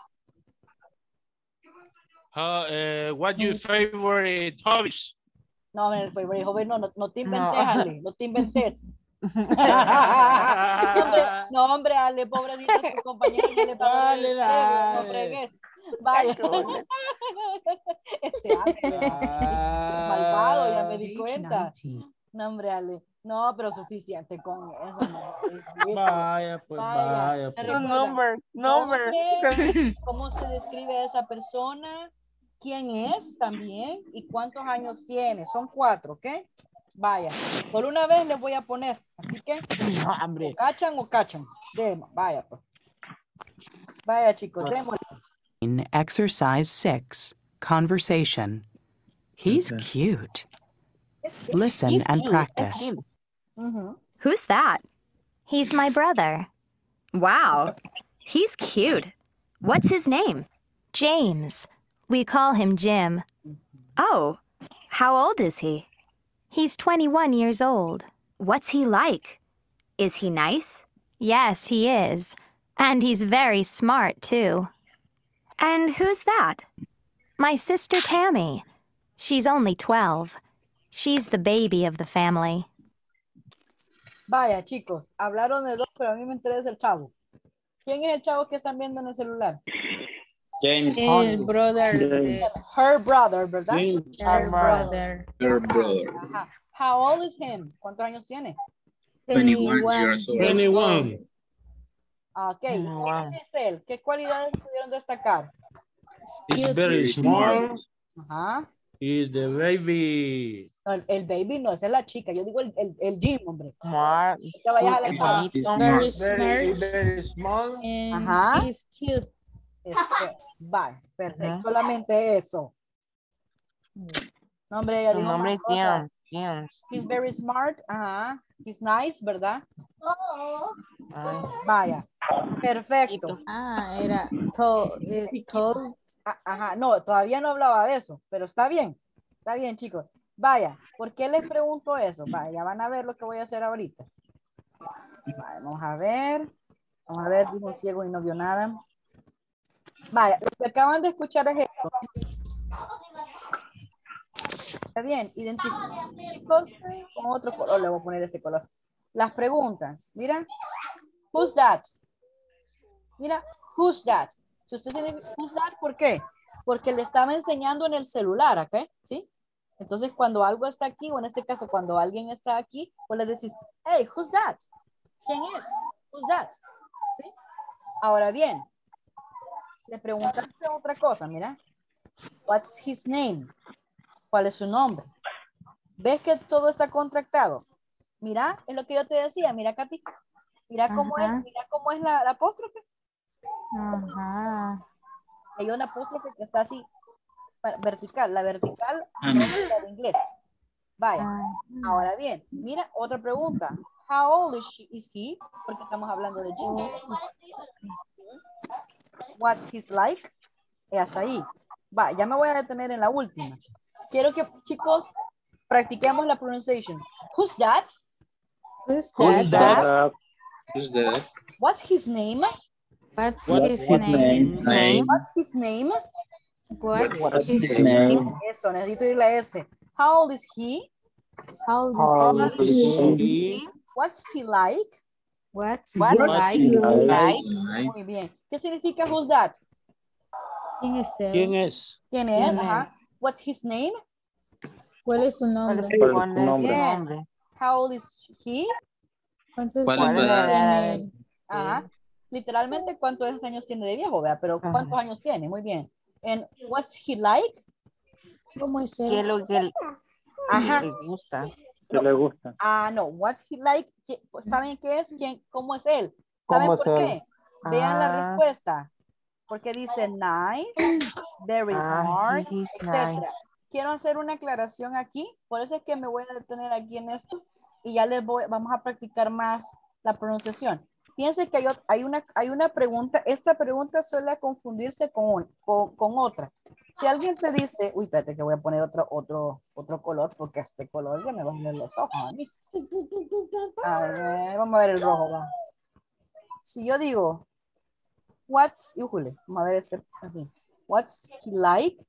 What your favorite hobbies? No, el favorite joven, no te inventes, No. Ale, no te inventes. No, hombre, Ale, pobrecito, tu compañero ya le pagó Dale, el cerebro, no dale. fregues. Vaya. Este Ale, malvado, ya me di cuenta. No, hombre, Ale. No, pero suficiente con eso. No, Vaya, pues, vaya. vaya, ¿Te pues. Su recuerdan? nombre. Nombre, ¿cómo se describe a esa persona? ¿Quién es también? ¿Y cuántos años tiene? Son 4, ¿ok? Vaya, por una vez les voy a poner, así que No, hombre. o cachan. Demos, vaya, pues. Vaya, chicos, demos. In Exercise 6, Conversation. He's Okay. cute. Listen. Listen and practice. Who's that? He's my brother. Wow, he's cute. What's his name? James. We call him Jim. Oh, how old is he? He's 21 years old. What's he like? Is he nice? Yes, he is. And he's very smart, too. And who's that? My sister Tammy. She's only 12. She's the baby of the family. Vaya, chicos, hablaron de dos, pero a mí me interesa el chavo. ¿Quién es el chavo que están viendo en el celular? James. El brother de Her brother, ¿verdad? her brother. Her brother. Ajá. How old is him? ¿Cuántos años tiene? 21 years old. 21. Ok, ¿quién es él? ¿Qué cualidades pudieron destacar? He's very smart. Ajá. He's the baby. No, el baby no, esa es la chica. Yo digo el Jim, hombre. Smart. Ya vayas a la chava. Very Very, smart. very small. And Ajá. she's cute. Vale, perfecto. Ajá. Solamente eso. Nombre, ya Su dijo nombre más es cosas. James. He's very smart. Ajá. He's nice, ¿verdad? Nice. Vaya. Perfecto. Ah, era tall. Ajá. No, todavía no hablaba de eso, pero está bien. Está bien, chicos. Vaya. ¿Por qué les pregunto eso? Vaya, ya van a ver lo que voy a hacer ahorita. Vaya, vamos a ver. Vamos a ver, dijo ciego y no vio nada. Vaya, lo que acaban de escuchar es esto. Está bien, identifiquen, chicos, con otro color, le voy a poner este color. Las preguntas, mira, who's that? Mira, who's that? Si usted tiene who's that, ¿por qué? Porque le estaba enseñando en el celular, ¿ok? ¿Sí? Entonces, cuando algo está aquí, o en este caso, cuando alguien está aquí, pues le decís, hey, who's that? ¿Quién es? Who's that? ¿Sí? Ahora bien, le preguntaste otra cosa, mira. What's his name? ¿Cuál es su nombre? ¿Ves que todo está contractado? Mira, es lo que yo te decía. Mira, Katy. Mira cómo es la apóstrofe. Ajá. Hay una apóstrofe que está así, vertical. La vertical no es la de inglés. Vaya. Ahora bien, mira, otra pregunta. How old is he? Porque estamos hablando de Jimmy. What's his like? Y hasta ahí. Va, ya me voy a detener en la última. Quiero que, chicos, practiquemos la pronunciation. Who's that? Who's Who's that? Who's that? What's his name? What's What's his his name? name? What's his name? What's His his name? Eso, necesito ir la S. How old is he? How old How is he? He, What's he like? What's What he like? like? Like. Muy bien. ¿Qué significa who's that? ¿Quién es él? ¿quién es? ¿Quién es? ¿Quién Ajá. es? What's his name? ¿Cuál es su ¿Cuál nombre? es ¿Cuál es su su nombre? nombre? How old is he? ¿Cuántos ¿Cuál ¿Cuál es años la edad tiene de él? Ajá. Literalmente, ¿cuántos años tiene de viejo? ¿Verdad? Pero ¿cuántos años tiene? Muy bien. And what's he like? ¿Cómo es ¿Qué es él? lo que Ajá. le gusta? ¿Qué le gusta? No. What's he like? ¿Saben qué es? ¿Cómo es él? ¿Saben ¿Cómo es por él? qué? Vean la Ah. respuesta. Porque dice nice, very smart, He's etc. nice. Quiero hacer una aclaración aquí. Por eso es que me voy a detener aquí en esto. Y ya vamos a practicar más la pronunciación. Fíjense que hay una pregunta. Esta pregunta suele confundirse con otra. Si alguien te dice, uy, espérate que voy a poner otro color, porque este color ya me va a ver los ojos a mí. A ver, vamos a ver el rojo, va. Si yo digo, híjole, vamos a ver este, así. What's he like?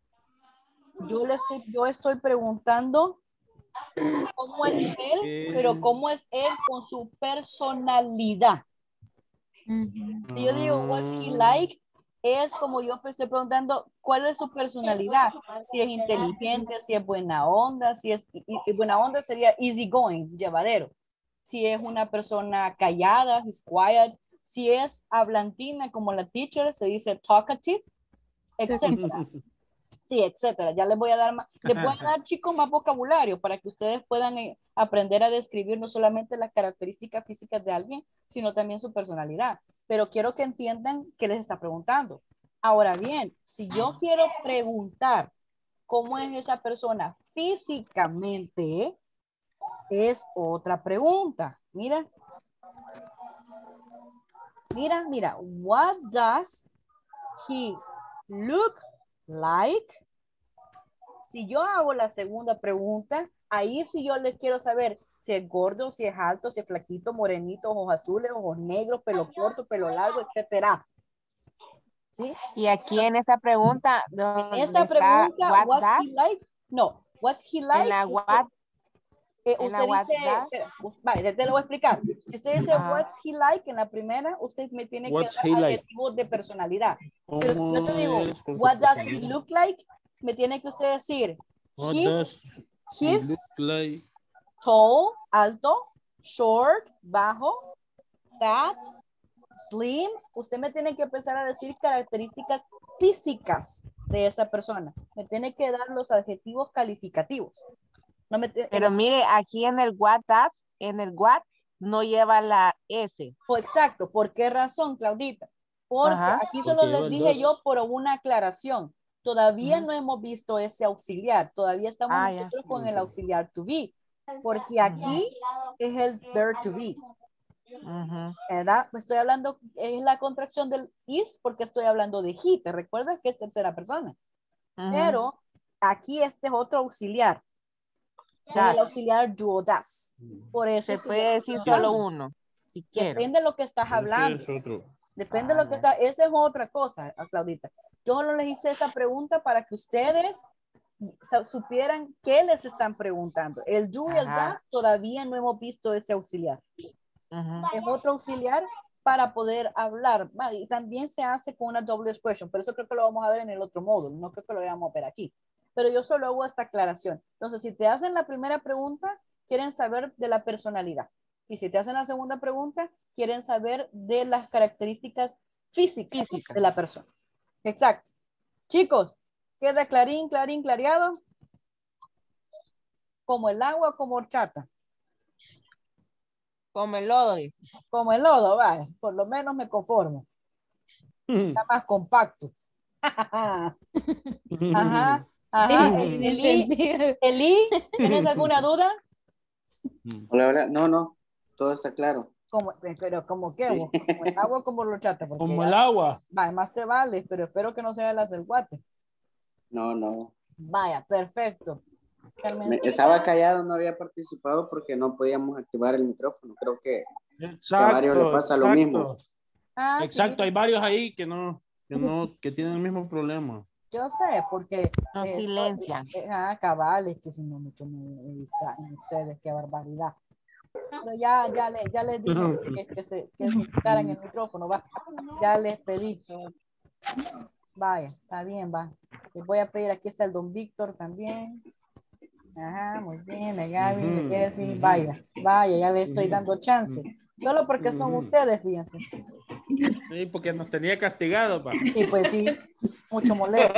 Yo estoy preguntando cómo es él, pero cómo es él con su personalidad. Si yo digo, what's he like, es como yo estoy preguntando cuál es su personalidad. Si es inteligente, si es buena onda, si es y buena onda sería easy going, llevadero. Si es una persona callada, he's quiet. Si es hablantina como la teacher, se dice talkative, etcétera. Sí, etcétera. Ya les voy a dar chicos más vocabulario para que ustedes puedan aprender a describir no solamente las características físicas de alguien, sino también su personalidad. Pero quiero que entiendan qué les está preguntando. Ahora bien, si yo quiero preguntar cómo es esa persona físicamente, es otra pregunta. Mira. What does he look like? Si yo hago la segunda pregunta, ahí sí yo les quiero saber si es gordo, si es alto, si es flaquito, morenito, ojos azules, ojos negros, pelo corto, pelo largo, etcétera. ¿Sí? Y aquí en esta pregunta, En esta pregunta, what's he like? No, what's he like? En la what, usted dice, vale, te lo voy a explicar. Si usted dice what's he like en la primera, usted me tiene que dar adjetivos de personalidad. Pero si yo te digo, what does he look like? Me tiene que usted decir, he's tall, alto, short, bajo, fat, slim. Usted me tiene que empezar a decir características físicas de esa persona. Me tiene que dar los adjetivos calificativos. Pero mire, aquí en el what no lleva la S. Exacto. ¿Por qué razón, Claudita? Porque aquí solo les dije yo por una aclaración. Todavía no hemos visto ese auxiliar. Todavía estamos nosotros con el auxiliar to be. Porque aquí es el verb to be. ¿Verdad? Estoy hablando, es la contracción del is porque estoy hablando de he. ¿Te recuerdas que es tercera persona? Pero aquí este es otro auxiliar. El auxiliar do o das. Por eso se puede decir solo uno, si quiere. Depende de lo que estás hablando. Depende de lo que está. Esa es otra cosa, Claudita. Yo no les hice esa pregunta para que ustedes supieran qué les están preguntando. El do y el das todavía no hemos visto ese auxiliar. Es otro auxiliar para poder hablar. Y también se hace con una double expression. Por eso creo que lo vamos a ver en el otro módulo. No creo que lo vayamos a ver aquí. Pero yo solo hago esta aclaración. Entonces, si te hacen la primera pregunta, quieren saber de la personalidad. Y si te hacen la segunda pregunta, quieren saber de las características físicas de la persona. Exacto. Chicos, ¿queda clarín, clareado? Como el agua, como horchata. Como el lodo. Dice. Como el lodo, vale. Por lo menos me conformo. Está más compacto. Ajá. Ajá, En el sentido. Eli, ¿tienes alguna duda? Hola, hola. No, no. Todo está claro. Pero como qué, Sí. vos? Como el agua, como lo trata, porque Como el agua. vaya, más te vale, pero espero que no sea las del guate. No, no. Vaya, perfecto. Carmencita. Estaba callado, no había participado porque no podíamos activar el micrófono. Creo que a varios le pasa lo mismo. Ah, Exacto, sí. hay varios ahí que tienen el mismo problema. Yo sé, porque No silencian. cabales, que si no mucho me distraen ustedes, qué barbaridad. Pero ya les dije que se quitaran el micrófono, va. Ya les pedí. Vaya, está bien, va. Les voy a pedir, aquí está el don Víctor también. Ajá, muy bien, Gaby, Jessy, vaya, ya le estoy dando chance. Solo porque son ustedes, fíjense. Sí, porque nos tenía castigado, pa. Y pues sí, mucho molesto.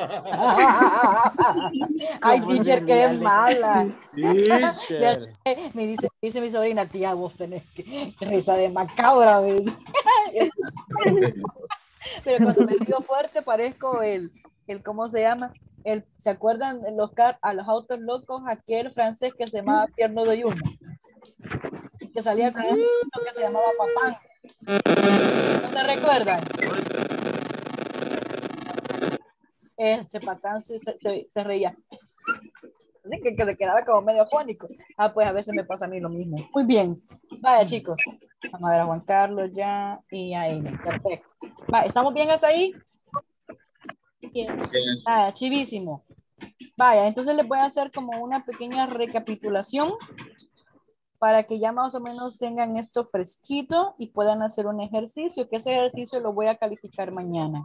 Ay, teacher, qué mala. Teacher. Me dice mi sobrina, tía, vos tenés que risa de macabra, ¿ves? Pero cuando me digo fuerte parezco el ¿cómo se llama? ¿Se acuerdan a los autos locos? Aquel francés que se llamaba Pierno de Yuma, que salía con un que se llamaba Patán. ¿No se recuerdan? Ese Patán se reía. Así que se quedaba como medio fónico. Pues a veces me pasa a mí lo mismo. Muy bien. Vaya, chicos. Vamos a ver a Juan Carlos ya y a Amy. Perfecto. Vaya, ¿estamos bien hasta ahí? Yes. Vaya, chivísimo. Vaya, entonces les voy a hacer como una pequeña recapitulación para que ya más o menos tengan esto fresquito y puedan hacer un ejercicio, que ese ejercicio lo voy a calificar mañana.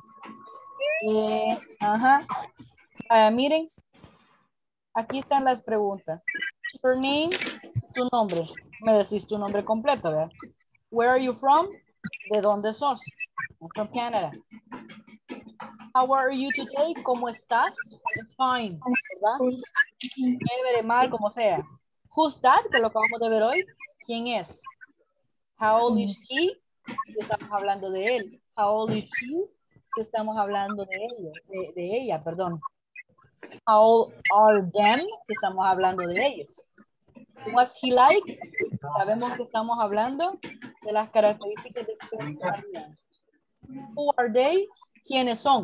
Miren, aquí están las preguntas. Your name, tu nombre. Me decís tu nombre completo, ¿verdad? Where are you from? ¿De dónde sos? I'm from Canada. How are you today? ¿Cómo estás? Fine, ¿verdad? Chévere, mal, como sea. Who's that? Que lo acabamos de ver hoy. ¿Quién es? How old is he? Si estamos hablando de él. How old is she? Si estamos hablando de ella, perdón. How old are them? Si estamos hablando de ellos. What's he like? Sabemos que estamos hablando de las características de su personalidad. Who are they? ¿Quiénes son?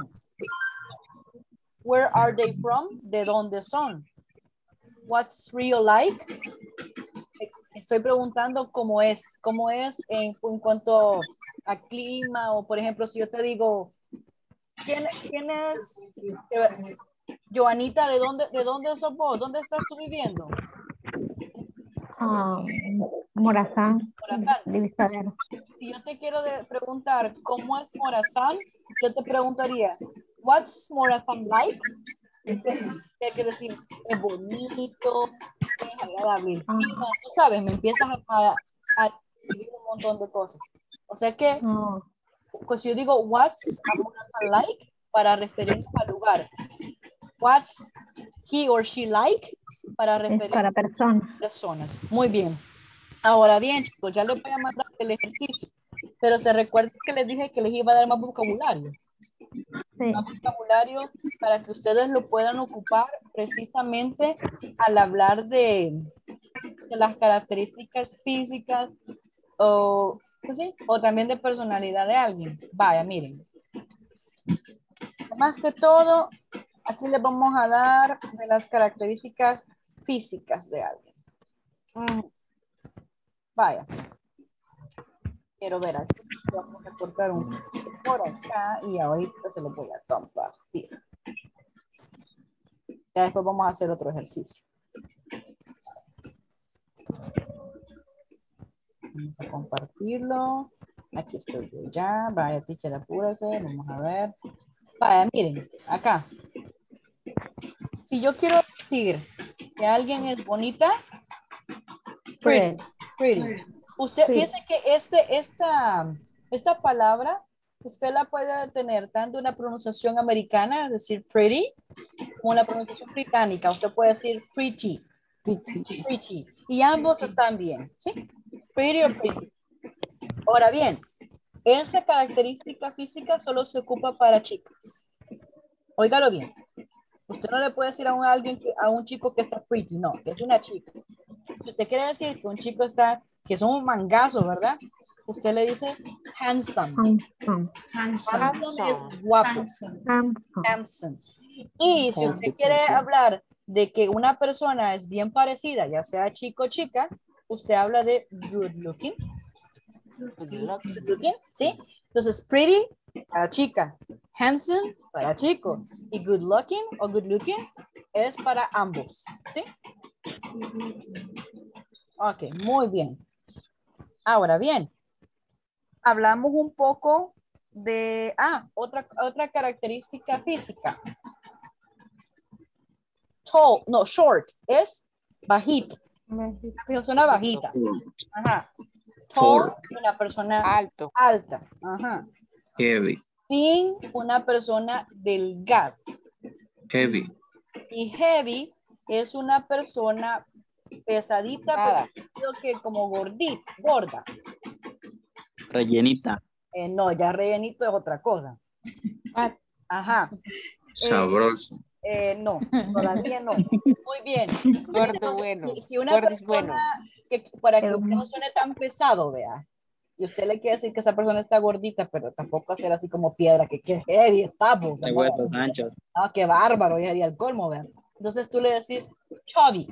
Where are they from? ¿De dónde son? What's real like? Estoy preguntando cómo es en cuanto a clima, o por ejemplo, si yo te digo, ¿quién es Joanita? ¿De dónde sos vos? ¿Dónde estás tú viviendo? Morazán. Si yo te quiero preguntar cómo es Morazán, yo te preguntaría, what's Morazán like? Hay que decir, es bonito, es agradable el clima, tú sabes, me empiezas a decir un montón de cosas. O sea que, pues yo digo, what's Morazán like? Para referirse al lugar. What's he or she like? Para referirse para personas. Muy bien. Ahora bien, chicos, ya les voy a mandar el ejercicio, pero se recuerdan que les dije que les iba a dar más vocabulario. Sí. Más vocabulario para que ustedes lo puedan ocupar precisamente al hablar de las características físicas o también de personalidad de alguien. Vaya, miren. Más que todo, aquí les vamos a dar de las características físicas de alguien. Vaya. Quiero ver aquí. Vamos a cortar un poquito por acá y ahorita se lo voy a compartir. Ya después vamos a hacer otro ejercicio. Vamos a compartirlo. Aquí estoy yo ya. Vaya, teacher, apúrese. Vamos a ver. Vaya, miren, acá. Si yo quiero decir que alguien es bonita, pretty. Usted piensa que esta palabra, usted la puede tener tanto una pronunciación americana, es decir, pretty, como la pronunciación británica. Usted puede decir pretty. Y ambos están bien, ¿sí? Pretty o pretty. Ahora bien, esa característica física solo se ocupa para chicas. Óigalo bien. Usted no le puede decir a un chico que está pretty, no, que es una chica. Si usted quiere decir que un chico está, que es un mangazo, ¿verdad? Usted le dice handsome. Handsome es guapo. Handsome. Y si usted quiere hablar de que una persona es bien parecida, ya sea chico o chica, usted habla de good looking. Good looking, ¿sí? Entonces, pretty para chica, handsome para chico y good looking o good looking es para ambos, ¿sí? Ok, muy bien. Ahora bien, hablamos un poco de, otra característica física. Tall, no, short, es bajito. Una persona bajita. Ajá. Tall, una persona alta. Ajá. Heavy. Thin, una persona delgada. Heavy. Y heavy es una persona pesadita, pero que como gorda. Rellenita. No, ya rellenito es otra cosa. Ajá. Sabroso. No, todavía no. Muy bien. Gordo Entonces, bueno. si una Gordo persona, para que usted no suene tan pesado, vea, y usted le quiere decir que esa persona está gordita, pero tampoco hacer así como piedra, que heavy está, pues. De huesos anchos. No, qué bárbaro, ya haría el colmo, vea. Entonces tú le decís chubby.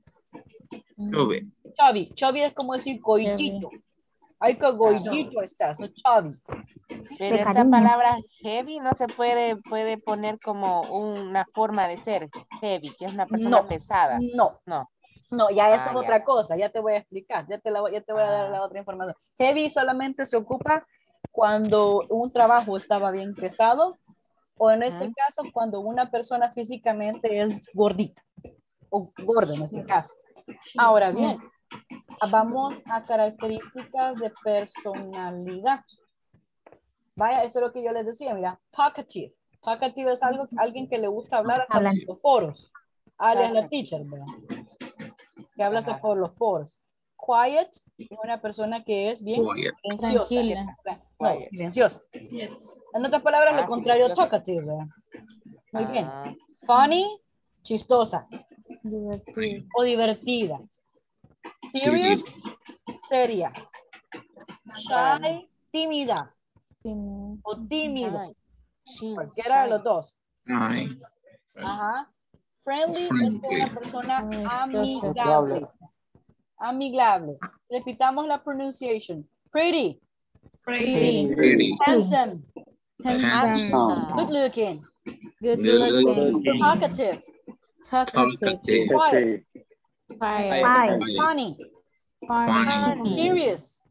Chubby es como decir gollito. Ay, que gollito está, so chubby. Pero esa palabra heavy no se puede poner como una forma de ser heavy, que es una persona pesada. No, ya eso es otra cosa, ya te voy a explicar, ya te voy a dar la otra información. Heavy solamente se ocupa cuando un trabajo estaba bien pesado, o en este caso cuando una persona físicamente es gordita, o gorda en este caso. Ahora bien, vamos a características de personalidad. Vaya, eso es lo que yo les decía, mira, talkative. Talkative es alguien que le gusta hablar hasta por los poros. Alias la teacher, ¿verdad? Que habla hasta por los poros. Quiet es una persona que es bien silenciosa. Silenciosa. En otras palabras, lo contrario a talkative, ¿verdad? Muy bien. Funny, chistosa. O divertida. Serious, seria. Shy, tímida. O tímido. Cualquiera de los dos. Ajá. Friendly es una persona amigable. Amigable. Repitamos la pronunciation. Pretty. Handsome. Good looking. Talkative. Quiet. Funny. Serious.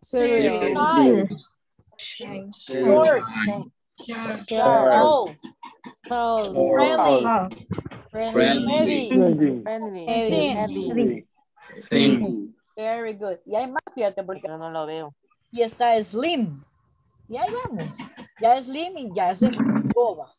Short. Friendly. Heavy. Very good. Y hay más, fíjate, porque no lo veo. Y está slim. Y ahí vamos. Ya es slim y ya es boba.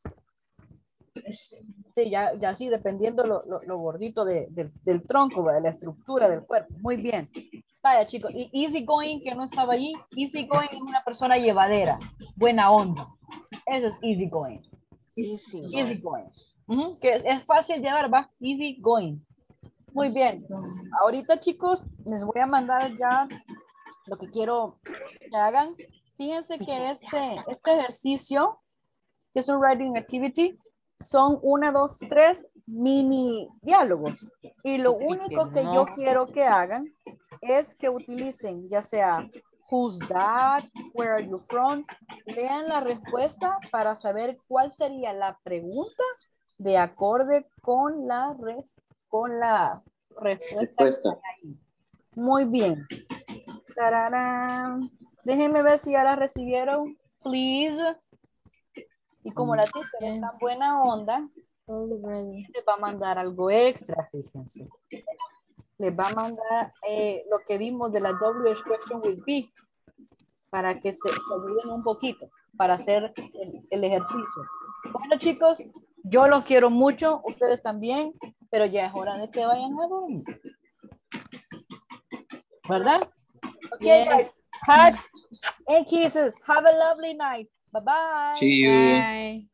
Sí, ya sí, dependiendo lo gordito del tronco, de la estructura del cuerpo. Muy bien. Vaya, chicos. Y easy going, que no estaba allí. Easy going es una persona llevadera. Buena onda. Eso es easy going. Easy going. Que es fácil llevar, va. Easy going. Muy bien. Ahorita, chicos, les voy a mandar ya lo que quiero que hagan. Fíjense que este ejercicio, que es un writing activity, son 1, 2, 3 mini diálogos. Y lo único que yo quiero que hagan es que utilicen ya sea who's that, where are you from, lean la respuesta para saber cuál sería la pregunta de acorde con la respuesta. Muy bien. ¡Tararán! Déjenme ver si ya la recibieron. Please. Y como la teacher es tan buena onda, les va a mandar algo extra, fíjense. Les va a mandar lo que vimos de la W expression with be, para que se ayuden un poquito, para hacer el ejercicio. Bueno, chicos, yo los quiero mucho, ustedes también, pero ya es hora de que vayan a dormir. ¿Verdad? Okay, guys. Hugs and kisses. Have a lovely night. Bye-bye. See you. Bye.